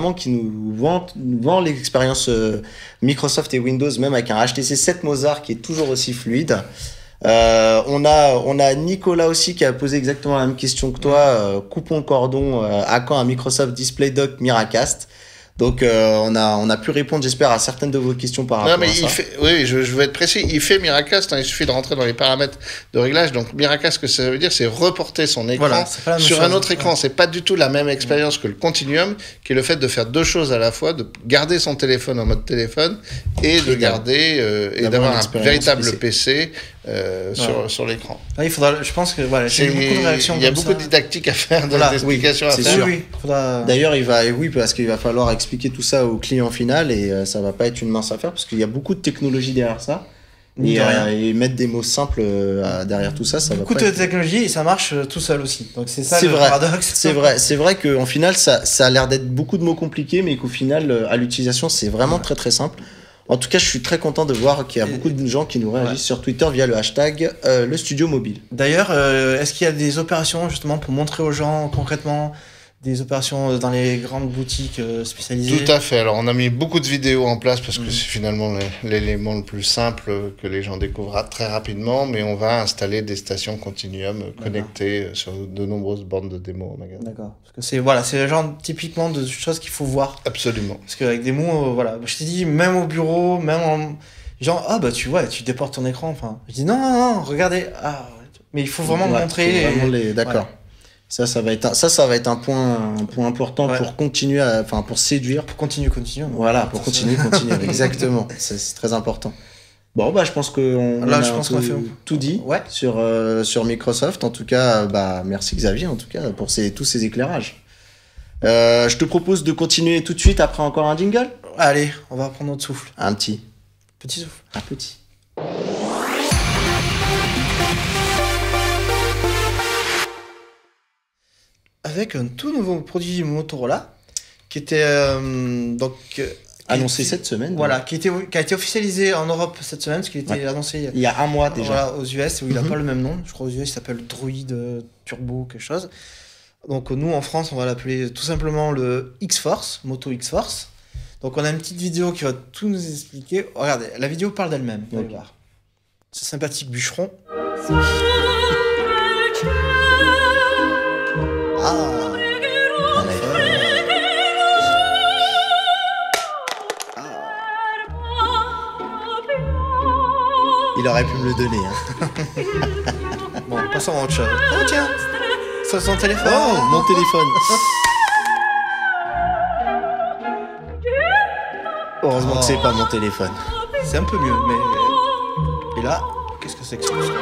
vend l'expérience Microsoft et Windows, même avec un HTC 7 Mozart qui est toujours aussi fluide. On a Nicolas aussi qui a posé exactement la même question que toi. Coupons le cordon, à quand un Microsoft Display Dock Miracast? Donc on a pu répondre, j'espère, à certaines de vos questions par rapport à ça. Oui, je veux être précis. Il fait Miracast, il suffit de rentrer dans les paramètres de réglage. Donc Miracast, ce que ça veut dire, c'est reporter son écran sur un autre écran. C'est pas du tout la même expérience que le Continuum, qui est le fait de faire 2 choses à la fois, de garder son téléphone en mode téléphone et de garder et d'avoir un véritable PC sur l'écran. Ah, il faudra, je pense que voilà, j'ai eu beaucoup de réactions. Il y a beaucoup de didactique à faire, d'explications à faire. Sûr. Oui, faudra... D'ailleurs, parce qu'il va falloir expliquer tout ça au client final et ça va pas être une mince affaire parce qu'il y a beaucoup de technologie derrière ça. Et mettre des mots simples derrière tout ça, ça beaucoup va de pas être... technologie et ça marche tout seul aussi. Donc c'est ça le paradoxe. C'est vrai qu'en final, ça a l'air d'être beaucoup de mots compliqués, mais qu'au final, à l'utilisation, c'est vraiment très très simple. En tout cas, je suis très content de voir qu'il y a beaucoup de gens qui nous réagissent sur Twitter via le hashtag le studio mobile. D'ailleurs, est-ce qu'il y a des opérations justement pour montrer aux gens concrètement des opérations dans les grandes boutiques spécialisées? Tout à fait. Alors, on a mis beaucoup de vidéos en place parce que c'est finalement l'élément le plus simple que les gens découvrent très rapidement, mais on va installer des stations Continuum connectées sur de nombreuses bornes de démo au magasin. D'accord. Parce que c'est le genre typiquement de choses qu'il faut voir. Absolument. Parce qu'avec des mots, voilà, je t'ai dit, même au bureau, même en... Genre, ah bah tu vois, tu déportes ton écran, enfin... Je dis non, regardez, mais il faut vraiment montrer... D'accord. Ouais. Ça va être un point important pour continuer pour séduire. Pour continuer. Voilà, pour continuer, exactement. C'est très important. Bon, je pense qu'on a fait tout dit sur Microsoft. En tout cas, merci Xavier, en tout cas, pour tous ces éclairages. Je te propose de continuer tout de suite après encore un jingle. Allez, on va prendre notre souffle. Un petit. Petit souffle. Un petit. Avec un tout nouveau produit Motorola qui était annoncé cette semaine. Voilà, qui a été officialisé en Europe cette semaine, parce qu'il était annoncé il y a 1 mois déjà. Voilà, aux US, où il n'a pas le même nom. Je crois aux US, il s'appelle Droid Turbo quelque chose. Donc nous, en France, on va l'appeler tout simplement le X-Force, Moto X-Force. Donc on a une petite vidéo qui va tout nous expliquer. Regardez, la vidéo parle d'elle-même, vous allez voir. Ce sympathique bûcheron. Il aurait pu me le donner. Hein. Bon, passons à autre chose. Oh tiens, c'est son téléphone. Oh, mon téléphone. Heureusement que c'est pas mon téléphone. C'est un peu mieux, mais... Et là, qu'est-ce que c'est que ça? Le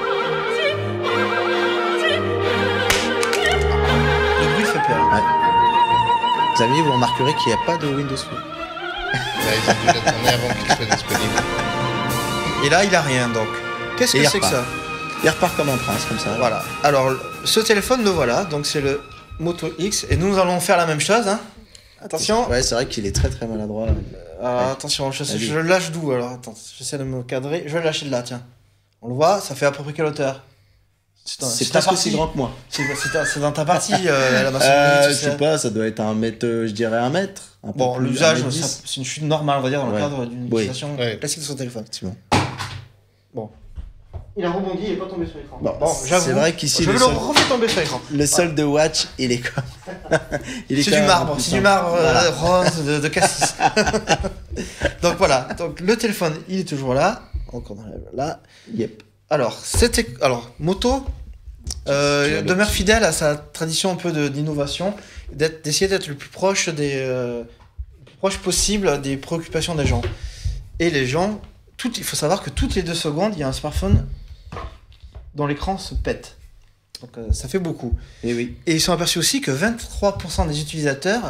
bruit fait peur. Ouais. Xavier, vous remarquerez qu'il n'y a pas de Windows Phone. Là, ils ont dû la tourner avant qu'il soit disponible. Et là, il a rien, donc. Qu'est-ce que c'est que ça? Il repart comme un prince, comme ça. Voilà. Alors, ce téléphone, le voilà. Donc, c'est le Moto X. Et nous allons faire la même chose. Hein. Attention. Ouais, c'est vrai qu'il est très très maladroit. Attention, je le lâche d'où? Alors, attends, j'essaie de me cadrer. Je vais le lâcher de là, tiens. On le voit, ça fait à peu près quelle hauteur? C'est presque aussi grand que moi. C'est dans ta partie, la maçonnerie. Je sais pas, ça doit être 1 mètre, je dirais 1 mètre. Bon, l'usage, c'est une chute normale, on va dire, dans le cadre d'une utilisation classique de son téléphone. Bon. Il a rebondi, il n'est pas tombé sur l'écran. Bon, j'avoue. C'est vrai qu'ici, je vais le refaire tomber sur l'écran. Le sol de Watch, il est comme. C'est du marbre, voilà. Rose de cassis. Donc voilà, donc le téléphone, il est toujours là. Donc on enlève là. Yep. Alors, Moto demeure fidèle à sa tradition un peu d'innovation, d'essayer d'être le plus proche possible des préoccupations des gens. Et les gens, il faut savoir que toutes les 2 secondes, il y a un smartphone dont l'écran se pète. Donc ça fait beaucoup. Et oui. Et ils sont aperçus aussi que 23% des utilisateurs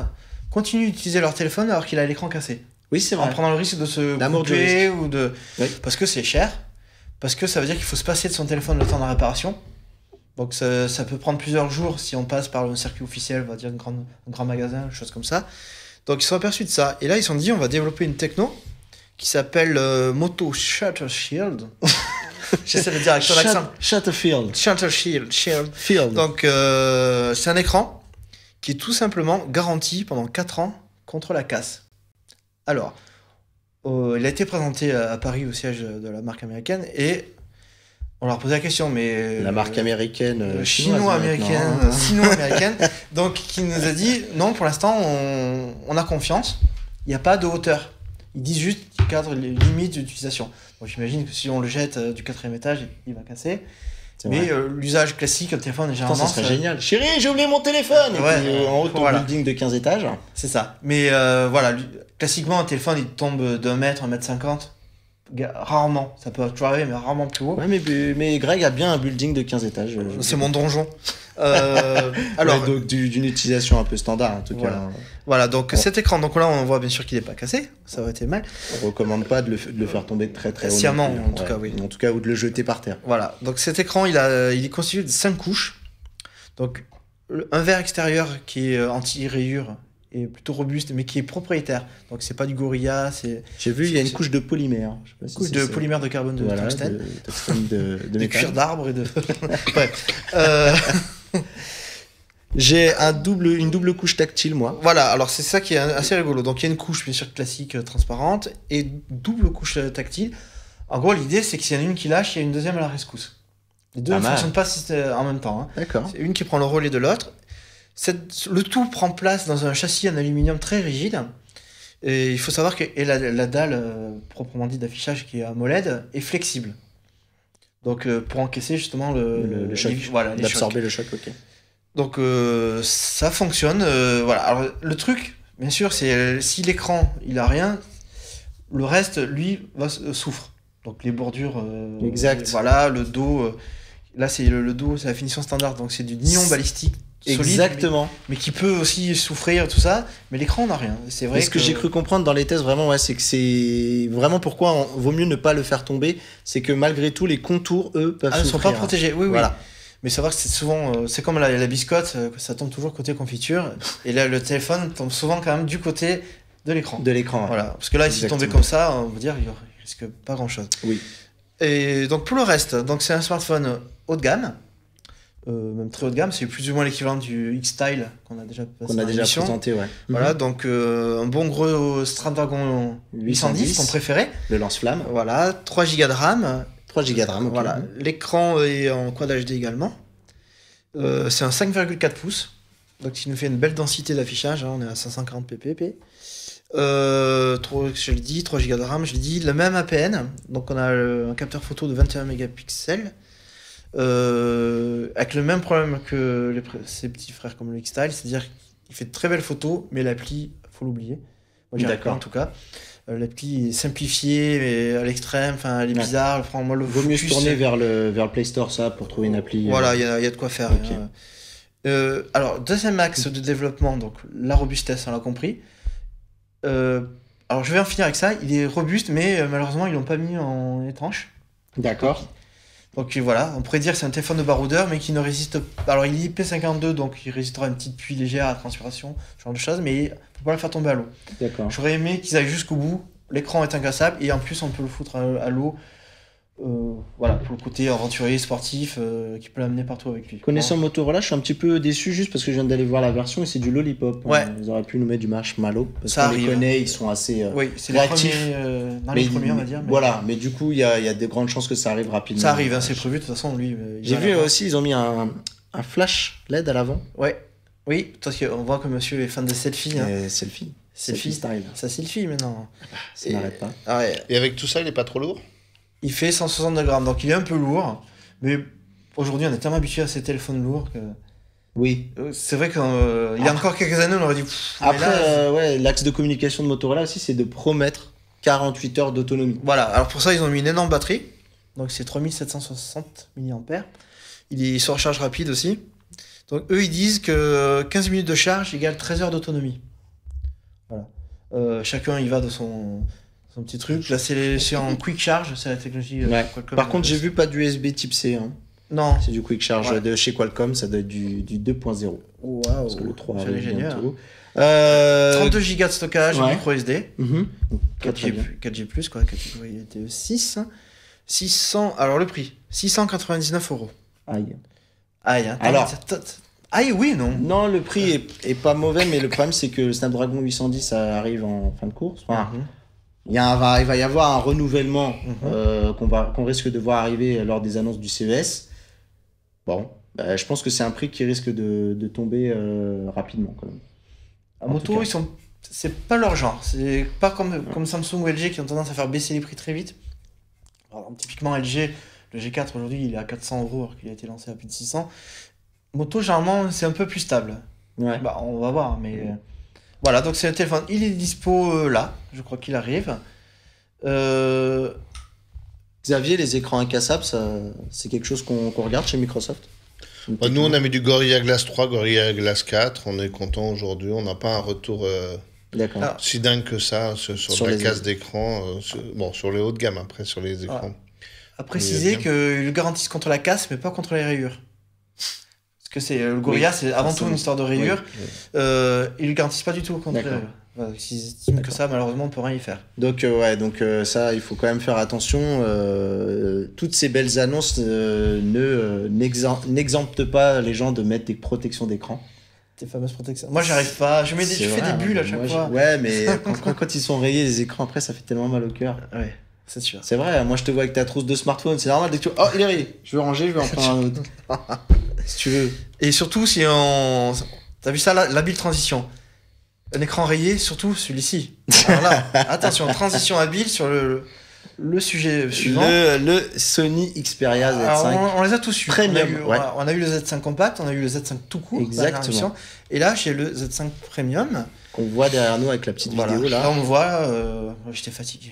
continuent d'utiliser leur téléphone alors qu'il a l'écran cassé. Oui, c'est En vrai. prenant le risque de se L'amour du couper ou de... Oui. Parce que c'est cher, parce que ça veut dire qu'il faut se passer de son téléphone le temps de la réparation. Donc ça peut prendre plusieurs jours si on passe par le circuit officiel, on va dire un grand magasin, une chose comme ça. Donc ils sont aperçus de ça. Et là, ils se sont dit, on va développer une techno qui s'appelle Moto Shutter Shield. J'essaie de dire avec ton accent. Shutterfield. Shutter Shield. Field. Donc c'est un écran qui est tout simplement garanti pendant 4 ans contre la casse. Alors, il a été présenté à Paris au siège de la marque américaine et on leur posait la question, mais... La marque américaine... Chinois-américaine, sino-américaine, donc qui nous a dit, non, pour l'instant, on a confiance, il n'y a pas de hauteur. Ils disent juste qu'ils cadrent les limites d'utilisation. Bon, j'imagine que si on le jette du 4e étage, il va casser. Mais l'usage classique, le téléphone, généralement... ça serait génial. Chérie, j'ai oublié mon téléphone. Et puis, en haut, ton building de 15 étages. C'est ça. Mais voilà, classiquement, un téléphone, il tombe d'1 mètre, 1m50. Rarement. Ça peut toujours arriver, mais rarement plus haut. Ouais, mais Greg a bien un building de 15 étages. C'est mon donjon. Alors, donc d'une utilisation un peu standard, en tout cas. Voilà, donc cet écran, donc là, on voit bien sûr qu'il n'est pas cassé. Ça aurait été mal. On recommande pas de le faire tomber de très très haut. Sciemment, en tout cas, oui. En tout cas, ou de le jeter par terre. Voilà, donc cet écran, il est constitué de 5 couches. Donc, un verre extérieur qui est anti-rayure et plutôt robuste, mais qui est propriétaire. Donc, c'est pas du Gorilla, c'est... J'ai vu, il y a une couche de polymère. Je sais pas une couche de polymère de carbone de tungstène. De cuir d'arbre et de... Bref. J'ai une double couche tactile, moi. Voilà, alors c'est ça qui est assez rigolo. Donc il y a une couche, bien sûr, classique, transparente, et double couche tactile. En gros, l'idée, c'est que s'il y en a une qui lâche, il y a une deuxième à la rescousse. Les deux ne fonctionnent pas en même temps. Hein. D'accord. C'est une qui prend le relais de l'autre. Le tout prend place dans un châssis en aluminium très rigide. Et il faut savoir que la dalle, proprement dit, d'affichage, qui est AMOLED, est flexible. Donc pour encaisser justement le choc. D'absorber le choc, ok. Donc ça fonctionne. Voilà. Alors, le truc, bien sûr, c'est si l'écran il a rien, le reste lui souffre. Donc les bordures. Exact. Voilà, le dos. Là c'est le dos, c'est la finition standard, donc c'est du nylon balistique. Solide, exactement. Mais qui peut aussi souffrir tout ça. Mais l'écran n'a rien. C'est vrai. Ce que j'ai cru comprendre dans les tests vraiment, c'est que c'est vraiment pourquoi vaut mieux ne pas le faire tomber, c'est que malgré tout les contours eux peuvent souffrir. Ils sont pas protégés. Oui, voilà. Oui. Mais savoir que c'est souvent, c'est comme la biscotte, que ça tombe toujours côté confiture. Et là, le téléphone tombe souvent quand même du côté de l'écran. De l'écran. Voilà. Parce que là, s'il tombait comme ça, on va dire, il risque pas grand chose. Oui. Et donc pour le reste, donc c'est un smartphone haut de gamme, même très haut de gamme, c'est plus ou moins l'équivalent du X-Style qu'on a déjà présenté, ouais. Voilà, donc un bon gros Snapdragon 810, ton préféré. Le lance-flamme. Voilà, 3 Go de RAM. 3 Go de RAM, okay. Voilà, l'écran est en Quad HD également. C'est un 5,4 pouces, donc ce qui nous fait une belle densité d'affichage, hein, on est à 540 pp. Je l'ai dit, 3 Go de RAM, je l'ai dit, le même APN, donc on a un capteur photo de 21 mégapixels, avec le même problème que ses petits frères comme le X-Style, c'est-à-dire qu'il fait de très belles photos, mais l'appli, faut l'oublier. D'accord. En tout cas. L'appli est simplifiée, mais à l'extrême, enfin, elle est bizarre. Moi, vaut mieux se tourner vers le Play Store, ça, pour trouver une appli. Voilà, il y a de quoi faire. Okay. Alors, deuxième axe de développement, donc la robustesse, on l'a compris. Alors, je vais en finir avec ça. Il est robuste, mais malheureusement, ils l'ont pas mis en étanche. D'accord. Donc voilà, on pourrait dire que c'est un téléphone de baroudeur, mais qui ne résiste pas. Alors, il est IP52, donc il résistera à une petite pluie légère, à la transpiration, ce genre de choses, mais faut pas le faire tomber à l'eau. D'accord. J'aurais aimé qu'ils aillent jusqu'au bout. L'écran est incassable et en plus on peut le foutre à l'eau. Voilà, pour le côté aventurier, sportif, qui peut l'amener partout avec lui. Connaissant Motorola, je suis un petit peu déçu juste parce que je viens d'aller voir la version et c'est du Lollipop. Ouais. Ils auraient pu nous mettre du Marshmallow. Parce ça qu'on les connaît, ils sont assez oui, c'est réactifs. Les premiers, on va dire. Mais... Voilà, mais du coup, il y a de grandes chances que ça arrive rapidement. Ça arrive, hein, c'est prévu, de toute façon, lui. J'ai vu aussi, ils ont mis un flash LED à l'avant. Ouais. Oui, parce qu'on voit que monsieur est fan de selfie. Hein. Selfie style. Ça selfie maintenant. Ça n'arrête pas. Ah ouais. Et avec tout ça, il est pas trop lourd ? Il fait 162 grammes, donc il est un peu lourd. Mais aujourd'hui, on est tellement habitué à ces téléphones lourds que... Oui. C'est vrai qu'il y a encore quelques années, on aurait dit... Après, l'axe de communication de Motorola aussi, c'est de promettre 48 heures d'autonomie. Voilà, alors pour ça, ils ont mis une énorme batterie. Donc c'est 3760 mAh. Il est sur recharge rapide aussi. Donc eux, ils disent que 15 minutes de charge égale 13 heures d'autonomie. Chacun y va de son petit truc. Là, c'est en quick charge, c'est la technologie. Qualcomm. Par contre, j'ai vu pas d'USB type C. Hein. Non. C'est du quick charge de chez Qualcomm, ça doit être du 2.0. Waouh. Parce que le 3 arrive bientôt. 32 Go de stockage, micro SD. 4G+, quoi. 4G, il était 6. 600. Alors, le prix 699 €. Aïe. Hein. Alors. Aïe, oui, non. Non, le prix est pas mauvais, mais le problème, c'est que le Snapdragon 810, ça arrive en fin de course. Enfin, il va y avoir un renouvellement qu'on risque de voir arriver lors des annonces du CES. Bon, je pense que c'est un prix qui risque de tomber rapidement, quand même. À Moto, c'est pas leur genre. C'est pas comme Samsung ou LG qui ont tendance à faire baisser les prix très vite. Alors, typiquement, LG, le G4 aujourd'hui, il est à 400 € alors qu'il a été lancé à plus de 600. Moto, généralement, c'est un peu plus stable. Ouais. Bah, on va voir, mais voilà. Donc, c'est un téléphone. Il est dispo là. Je crois qu'il arrive. Xavier, les écrans incassables, c'est quelque chose qu'on regarde chez Microsoft. Nous, on a mis du Gorilla Glass 3, Gorilla Glass 4. On est content aujourd'hui. On n'a pas un retour si dingue que ça sur la case d'écran. Sur les hauts de gamme, après, sur les écrans. À préciser qu'ils le garantissent contre la casse, mais pas contre les rayures. Parce que le Gorilla, c'est avant tout une histoire de rayures. Ils ne le garantissent pas du tout contre les rayures. S'ils estiment que ça, malheureusement, on ne peut rien y faire. Donc, ça, il faut quand même faire attention. Toutes ces belles annonces n'exemptent pas les gens de mettre des protections d'écran. Tes fameuses protections. Moi, j'arrive pas. Je fais des bulles à chaque fois. Ouais, mais quand ils sont rayés, les écrans, après, ça fait tellement mal au cœur. Ouais, c'est sûr. C'est vrai, moi, je te vois avec ta trousse de smartphone. C'est normal, dès que tu vois, oh, il est rayé. Je veux ranger, je vais en prendre un autre. Si tu veux. Et surtout, si on. T'as vu ça, la bulle transition. Un écran rayé, surtout celui-ci. Alors là, attention, transition habile sur le sujet suivant. Le Sony Xperia Z5. Alors, on les a tous eu. Premium. On a eu le Z5 Compact, on a eu le Z5 tout court. Exactement. Et là, j'ai le Z5 Premium. Qu'on voit derrière nous avec la petite vidéo là. Là, on me voit. J'étais fatigué.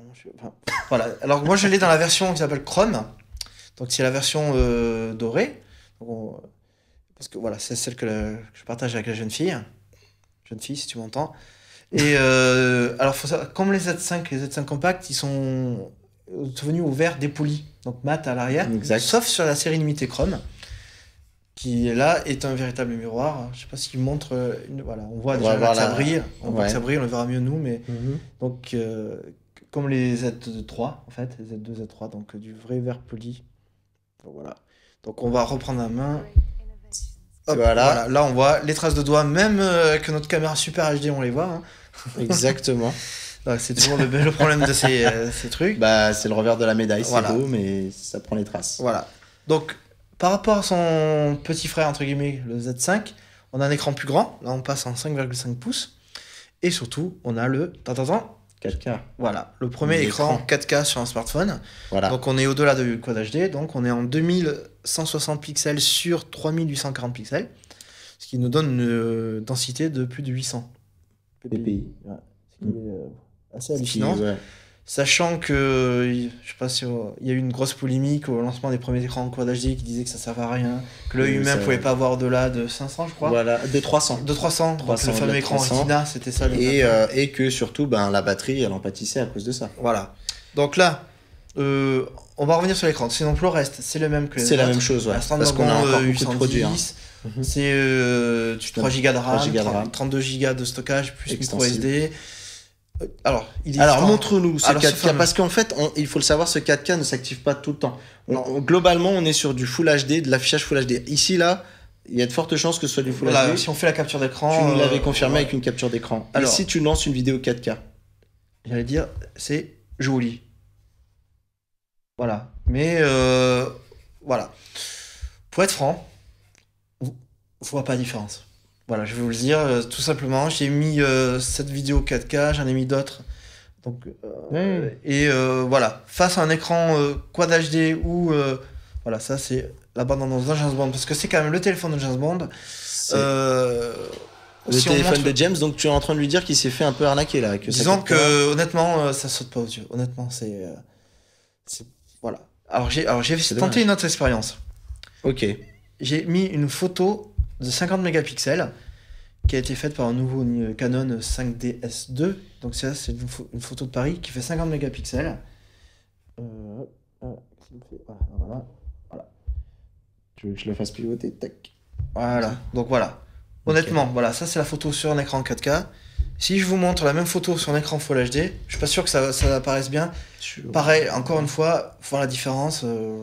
Voilà. Alors, moi, je l'ai dans la version qui s'appelle Chrome. Donc, c'est la version dorée. Parce que voilà, c'est celle que je partage avec la jeune fille. Jeune fille, si tu m'entends. Et alors, faut savoir, comme les Z5 Compact, ils sont devenus au vert dépoli, donc mat à l'arrière, sauf sur la série limitée Chrome, qui là est un véritable miroir. Je sais pas s'il montre. Voilà, on voit déjà que ça brille. On voit que ça brille, on le verra mieux nous, mais donc comme les Z3 en fait, les Z2, Z3, donc du vrai vert poli. Donc, voilà. Donc on va reprendre la main. Hop, voilà. Là on voit les traces de doigts, même avec notre caméra Super HD on les voit. Hein. Exactement. C'est toujours le problème de ces trucs. Bah, c'est le revers de la médaille, c'est beau, mais ça prend les traces. Voilà. Donc par rapport à son petit frère entre guillemets, le Z5, on a un écran plus grand. Là on passe en 5,5 pouces. Et surtout on a le 4K. Voilà, le premier écran 4K sur un smartphone. Voilà. Donc on est au-delà du Quad HD, donc on est en 2160 pixels sur 3840 pixels, ce qui nous donne une densité de plus de 800 ppi. Ouais. Ce qui est assez hallucinant. Sachant que, je sais pas si il y a eu une grosse polémique au lancement des premiers écrans Quad HD qui disait que ça servait à rien, que l'œil humain pouvait pas avoir au-delà de 500, je crois. Voilà, de 300. De 300, donc le fameux écran Retina, c'était ça. Et que surtout, la batterie, elle en pâtissait à cause de ça. Voilà. Donc là, on va revenir sur l'écran. Sinon, le reste, c'est le même que les autres. C'est la même chose, ouais. Parce qu'on a encore beaucoup de produits. C'est 3 Go de RAM, 32 Go de stockage, plus micro SD. Alors montre-nous ce 4K, parce qu'en fait, il faut le savoir, ce 4K ne s'active pas tout le temps. Globalement, on est sur du Full HD, de l'affichage Full HD. Ici, là, il y a de fortes chances que ce soit du Full HD. Si on fait la capture d'écran... Tu nous l'avais confirmé avec une capture d'écran. Alors, si tu lances une vidéo 4K, j'allais dire, c'est joli. Voilà. Mais, voilà. Pour être franc, on voit pas la différence. Voilà, je vais vous le dire, tout simplement. J'ai mis cette vidéo 4K, j'en ai mis d'autres. Donc, voilà, face à un écran Quad HD ou voilà, ça c'est la bande-annonce de James Bond, parce que c'est quand même le téléphone de James Bond. Le téléphone de James, donc tu es en train de lui dire qu'il s'est fait un peu arnaquer là. Disons que honnêtement, ça saute pas aux yeux. Honnêtement, c'est voilà. Alors j'ai tenté une autre expérience. Ok. J'ai mis une photo de 50 mégapixels qui a été faite par un nouveau Canon 5DS2. Donc ça, c'est une photo de Paris qui fait 50 mégapixels. Voilà. Tu veux que je le fasse pivoter? Tac. Voilà, donc voilà. Honnêtement, voilà, ça c'est la photo sur un écran 4K. Si je vous montre la même photo sur un écran Full HD, je suis pas sûr que ça apparaisse bien. Pareil, encore une fois, voir la différence,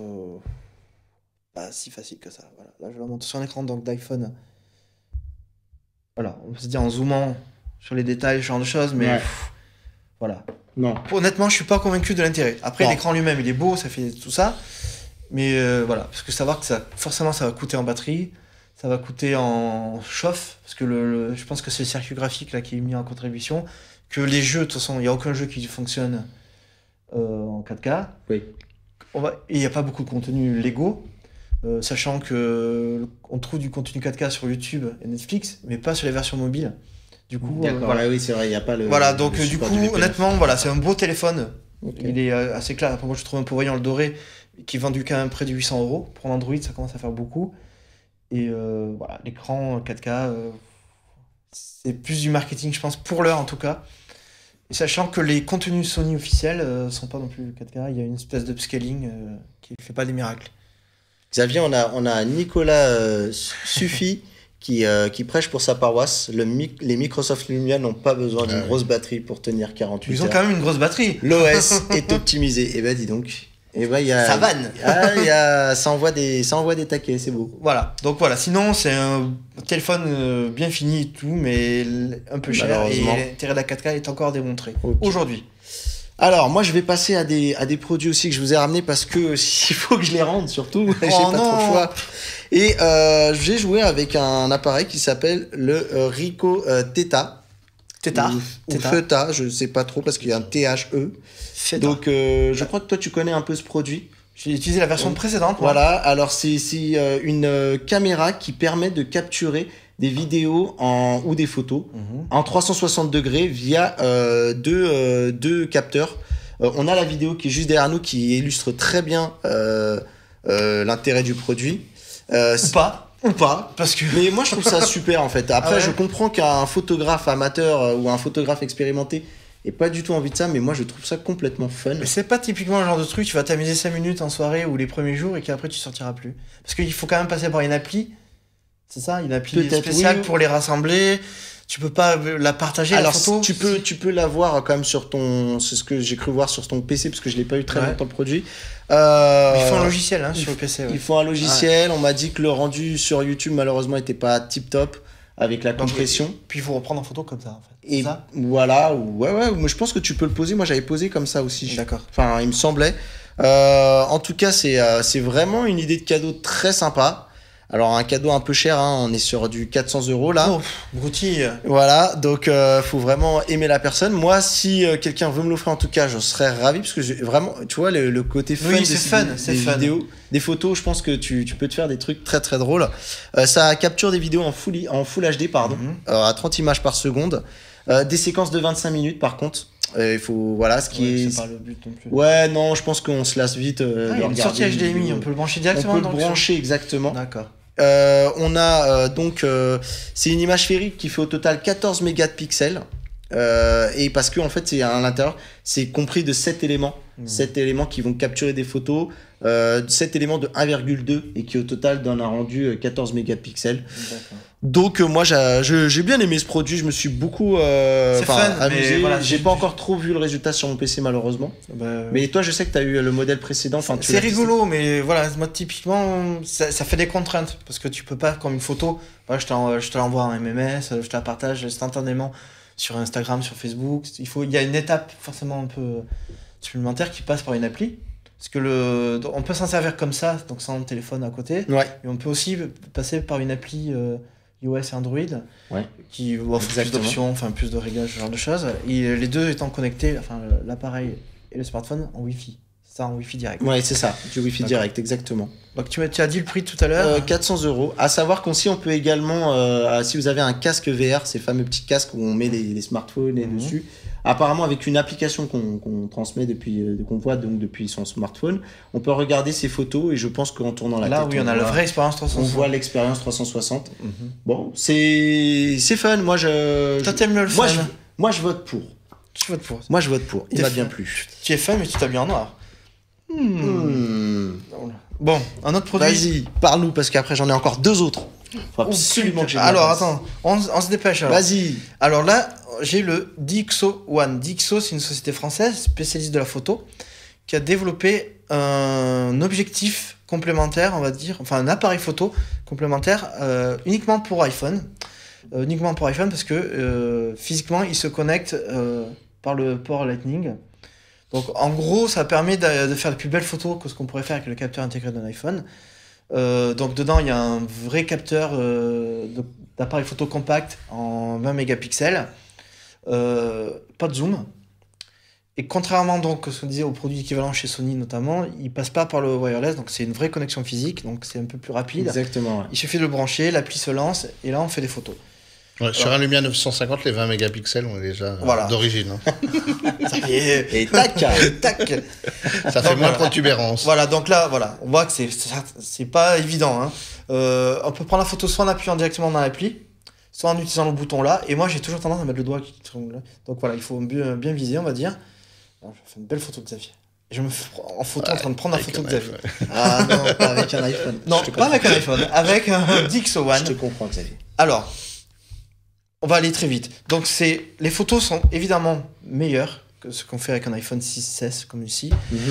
pas si facile que ça. Voilà. Là, je la montre sur un écran d'iPhone. Voilà, on peut se dire en zoomant sur les détails, ce genre de choses, mais voilà. Non. Honnêtement, je suis pas convaincu de l'intérêt. Après, l'écran lui-même, il est beau, ça fait tout ça. Mais voilà, parce que savoir que forcément, ça va coûter en batterie, ça va coûter en chauffe, parce que je pense que c'est le circuit graphique là qui est mis en contribution, que les jeux, de toute façon, il n'y a aucun jeu qui fonctionne en 4K. Oui. Et il n'y a pas beaucoup de contenu Lego, sachant que on trouve du contenu 4K sur YouTube et Netflix, mais pas sur les versions mobiles. Du coup, voilà. Oui, c'est vrai, il n'y a pas le. Voilà, donc du coup, honnêtement, voilà, c'est un beau téléphone. Okay. Il est assez clair. Après, moi, je trouve un peu voyant le doré, qui est vendu quand même près de 800 €. Pour l'Android, ça commence à faire beaucoup. Et voilà, l'écran 4K, c'est plus du marketing, je pense, pour l'heure en tout cas. Et sachant que les contenus Sony officiels sont pas non plus 4K, il y a une espèce d'upscaling qui fait pas des miracles. Xavier, on a Nicolas Suffy qui prêche pour sa paroisse. Les Microsoft Lumia n'ont pas besoin d'une grosse batterie pour tenir 48 heures. Ils ont quand même une grosse batterie. L'OS est optimisé. Et ben dis donc. Et ben, ça vanne. Ça envoie des taquets, c'est beau. Voilà, donc voilà, sinon c'est un téléphone bien fini et tout, mais un peu cher, et l'intérêt de la 4K est encore démontré aujourd'hui. Alors moi je vais passer à des produits aussi que je vous ai ramenés parce que il faut que je les rende surtout, j'ai pas trop le choix. Et j'ai joué avec un appareil qui s'appelle le Ricoh Theta. Ou Theta, je sais pas trop parce qu'il y a un THE. Donc je crois que toi tu connais un peu ce produit. J'ai utilisé la version précédente. Voilà, alors c'est une caméra qui permet de capturer des vidéos ou des photos en 360 degrés via deux capteurs. On a la vidéo qui est juste derrière nous qui illustre très bien l'intérêt du produit. Ou pas, parce que... Mais moi je trouve ça super en fait. Après je comprends qu'un photographe amateur ou un photographe expérimenté et pas du tout envie de ça, mais moi je trouve ça complètement fun. Mais c'est pas typiquement le genre de truc, tu vas t'amuser 5 minutes en soirée ou les premiers jours et qu'après tu sortiras plus. Parce qu'il faut quand même passer par une appli, c'est ça, une appli spéciale pour les rassembler. Tu peux pas la partager. Alors la photo. Tu peux la voir quand même sur ton, c'est ce que j'ai cru voir sur ton PC parce que je l'ai pas eu très longtemps le produit. Il faut un logiciel sur le PC. Il faut un logiciel. On m'a dit que le rendu sur YouTube malheureusement était pas tip top. Avec la compression. Puis il faut reprendre en photo comme ça en fait. Et ça voilà, ouais, moi je pense que tu peux le poser. Moi j'avais posé comme ça aussi. D'accord. Enfin, il me semblait. En tout cas, c'est vraiment une idée de cadeau très sympa. Alors un cadeau un peu cher, on est sur du 400 € là. Oh, broutille. Voilà, donc faut vraiment aimer la personne. Moi, si quelqu'un veut me l'offrir en tout cas, je serais ravi parce que vraiment, tu vois, le côté fun des vidéos, des photos, je pense que tu peux te faire des trucs très très drôles. Ça capture des vidéos en full HD, à 30 images par seconde. Des séquences de 25 minutes par contre. Il faut ce qui est. C'est pas le but non plus. Ouais, non, je pense qu'on se lasse vite. Il y a une sortie HDMI, on peut le brancher directement. On peut le brancher exactement. D'accord. On a c'est une image sphérique qui fait au total 14 mégapixels. Et parce que en fait c'est à l'intérieur, c'est compris de 7 éléments. 7 éléments qui vont capturer des photos, 7 éléments de 1,2 et qui au total donnent un rendu 14 mégapixels. Donc moi j'ai bien aimé ce produit, je me suis beaucoup amusé. Voilà, j'ai pas encore trop vu le résultat sur mon PC malheureusement. Mais toi je sais que tu as eu le modèle précédent. C'est rigolo, mais voilà, moi typiquement ça fait des contraintes parce que tu peux pas comme une photo, je te l'envoie en MMS, je te la partage instantanément sur Instagram, sur Facebook. Il y a une étape forcément un peu supplémentaire qui passe par une appli. Parce que on peut s'en servir comme ça, donc sans le téléphone à côté. Ouais. Et on peut aussi passer par une appli iOS et Android qui offre plus d'options, plus de réglages, ce genre de choses. Et les deux étant connectés, l'appareil et le smartphone en Wi-Fi. Ça, en Wi-Fi direct. Ouais, c'est ça, du Wi-Fi direct, exactement. Donc tu as dit le prix tout à l'heure 400 €. À savoir qu'aussi on peut également, si vous avez un casque VR, ces fameux petits casques où on met les smartphones et dessus, apparemment avec une application qu'on transmet qu'on voit donc depuis son smartphone, on peut regarder ses photos et je pense qu'en tournant la tête, là oui, on a la vraie expérience 360. On voit l'expérience 360. Bon, c'est fun. Moi toi t'aimes le fun. Moi je vote pour. Tu votes pour. Moi je vote pour. Il m'a bien plu. Tu es fan mais tu t'habilles en noir. Bon, un autre produit. Vas-y, parle-nous parce qu'après j'en ai encore 2 autres. Faut absolument que j'ai. Alors attends, on se dépêche. Alors. Vas-y. Alors là, j'ai le Dixo One. Dixo, c'est une société française spécialiste de la photo qui a développé un objectif complémentaire, on va dire, enfin un appareil photo complémentaire uniquement pour iPhone. Uniquement pour iPhone parce que physiquement, il se connecte par le port Lightning. Donc en gros, ça permet de faire de plus belles photos que ce qu'on pourrait faire avec le capteur intégré d'un iPhone. Donc dedans, il y a un vrai capteur d'appareil photo compact en 20 mégapixels. Pas de zoom. Et contrairement donc à ce qu'on disait aux produits équivalents chez Sony notamment, il passe pas par le wireless, donc c'est une vraie connexion physique, donc c'est un peu plus rapide. Exactement. Ouais. Il suffit de le brancher, l'appli se lance et là on fait des photos. Ouais, sur un Lumia 950, les 20 mégapixels, on est déjà d'origine. Hein. Ça y est. Et tac, tac. Ça fait moins de protubérance. Voilà, donc là, voilà, on voit que c'est pas évident. Hein. On peut prendre la photo soit en appuyant directement dans l'appli, soit en utilisant le bouton là. Et moi, j'ai toujours tendance à mettre le doigt qui tombe là. Donc voilà, il faut bien viser, on va dire. Alors, je fais une belle photo de Xavier. Je me fais en photo en train de prendre la photo de Xavier. Ah non, pas avec un iPhone. Non, pas avec un iPhone, avec un Dixo One. Je te comprends, Xavier. Alors, on va aller très vite. Donc les photos sont évidemment meilleures que ce qu'on fait avec un iPhone 6S comme ici.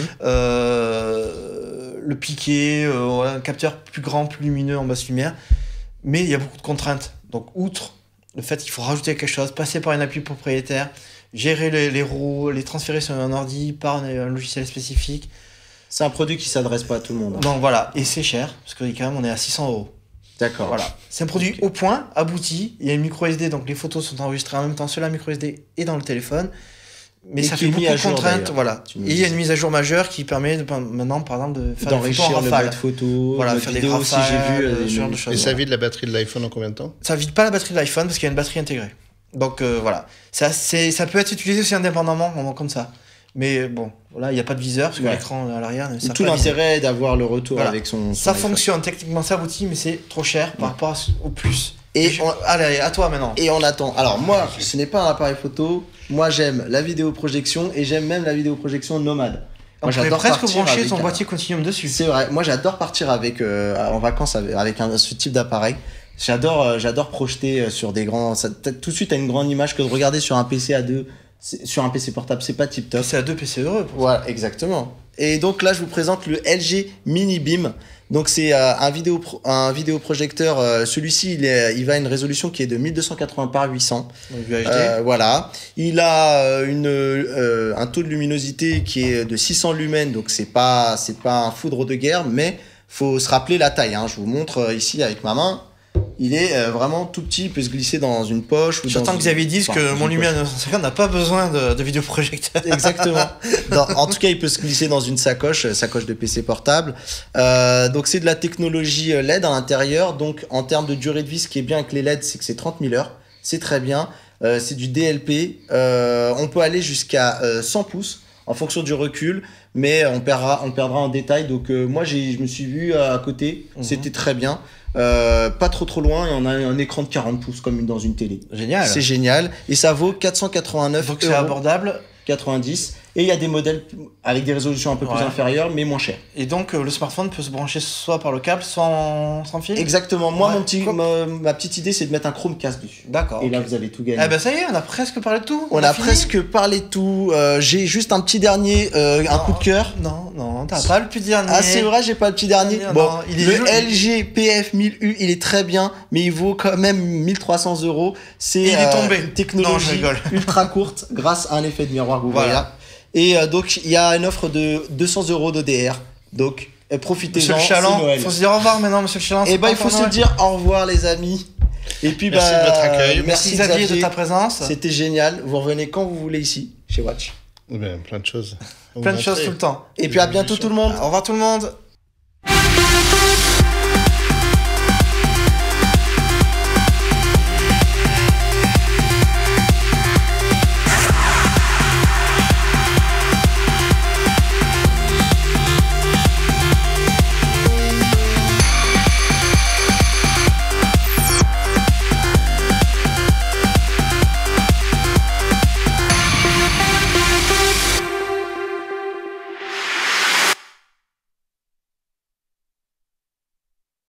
Le piqué, un capteur plus grand, plus lumineux en basse lumière. Mais il y a beaucoup de contraintes. Donc outre le fait qu'il faut rajouter quelque chose, passer par une appli propriétaire, gérer les RAW, les transférer sur un ordi par un logiciel spécifique. C'est un produit qui s'adresse pas à tout le monde. Donc voilà, et c'est cher, parce que quand même on est à 600 €. D'accord. Voilà. C'est un produit au point, abouti. Il y a une micro SD, donc les photos sont enregistrées en même temps sur la micro SD et dans le téléphone. Mais ça fait beaucoup de contraintes. Voilà. Et il y a une mise à jour majeure qui permet maintenant, par exemple, de faire des photos en rafale. Photos, voilà, faire des rafales, aussi, j'ai vu. Et ça vide la batterie de l'iPhone en combien de temps? Ça vide pas la batterie de l'iPhone parce qu'il y a une batterie intégrée. Donc voilà. Ça peut être utilisé aussi indépendamment, comme ça. Mais bon, voilà, il n'y a pas de viseur parce que l'écran à l'arrière ne sert pas. Tout l'intérêt d'avoir le retour avec son ça fonctionne, techniquement ça aboutit, mais c'est trop cher par rapport au plus. Allez, à toi maintenant. Et on attend. Alors moi, ce n'est pas un appareil photo. Moi, j'aime la vidéoprojection et j'aime même la vidéoprojection nomade. Moi, j'adore presque brancher son boîtier Continuum dessus. C'est vrai. Moi, j'adore partir en vacances avec ce type d'appareil. J'adore projeter sur des grands. Tout de suite, t'as une grande image que de regarder sur un PC à 2. Sur un PC portable, c'est pas tip top. C'est à 2 PC heureux. Voilà, exactement. Et donc là, je vous présente le LG Mini Beam. Donc c'est un vidéoprojecteur. Celui-ci, il va à une résolution qui est de 1280 par 800. Donc UHD. Voilà. Il a un taux de luminosité qui est de 600 lumens. Donc c'est pas un foudre de guerre, mais faut se rappeler la taille. Hein. Je vous montre ici avec ma main. Il est vraiment tout petit, il peut se glisser dans une poche. J'attends que Xavier dise que mon Lumia 950 n'a pas besoin de vidéoprojecteur. Exactement. En tout cas, il peut se glisser dans une sacoche de PC portable. Donc c'est de la technologie LED à l'intérieur. Donc en termes de durée de vie, ce qui est bien avec les LED, c'est que c'est 30 000 heures. C'est très bien. C'est du DLP. On peut aller jusqu'à 100 pouces en fonction du recul, mais on perdra en détail. Donc moi, je me suis vu à côté. C'était très bien. Pas trop loin, et on a un écran de 40 pouces comme dans une télé. Génial. C'est génial. Et ça vaut 489 €. Donc c'est abordable. 90. Et il y a des modèles avec des résolutions un peu plus inférieures, mais moins chères. Et donc le smartphone peut se brancher soit par le câble, soit sans fil. Exactement. Moi, ma petite idée, c'est de mettre un Chromecast dessus. D'accord. Et là, vous avez tout gagné. Ah bah ça y est, on a presque parlé de tout. On a presque parlé de tout. J'ai juste un petit dernier, un coup de cœur. Non, t'as pas le petit dernier. Ah, c'est vrai, j'ai pas le petit dernier. Bon, le LG PF1000U, il est très bien, mais il vaut quand même 1300 €. Il est tombé. Une technologie ultra courte grâce à un effet de miroir que vous voyez là. Et donc, il y a une offre de 200 € d'ODR. Donc, profitez-en. Monsieur le Chaland, il faut se dire au revoir maintenant, monsieur le Chaland. Et il faut se dire au revoir, les amis. Et puis, merci de votre accueil. Merci Xavier de ta présence. C'était génial. Vous revenez quand vous voulez ici, chez Watch. Plein de choses. Plein de choses tout le temps. Et puis, à bientôt tout le monde. Au revoir tout le monde.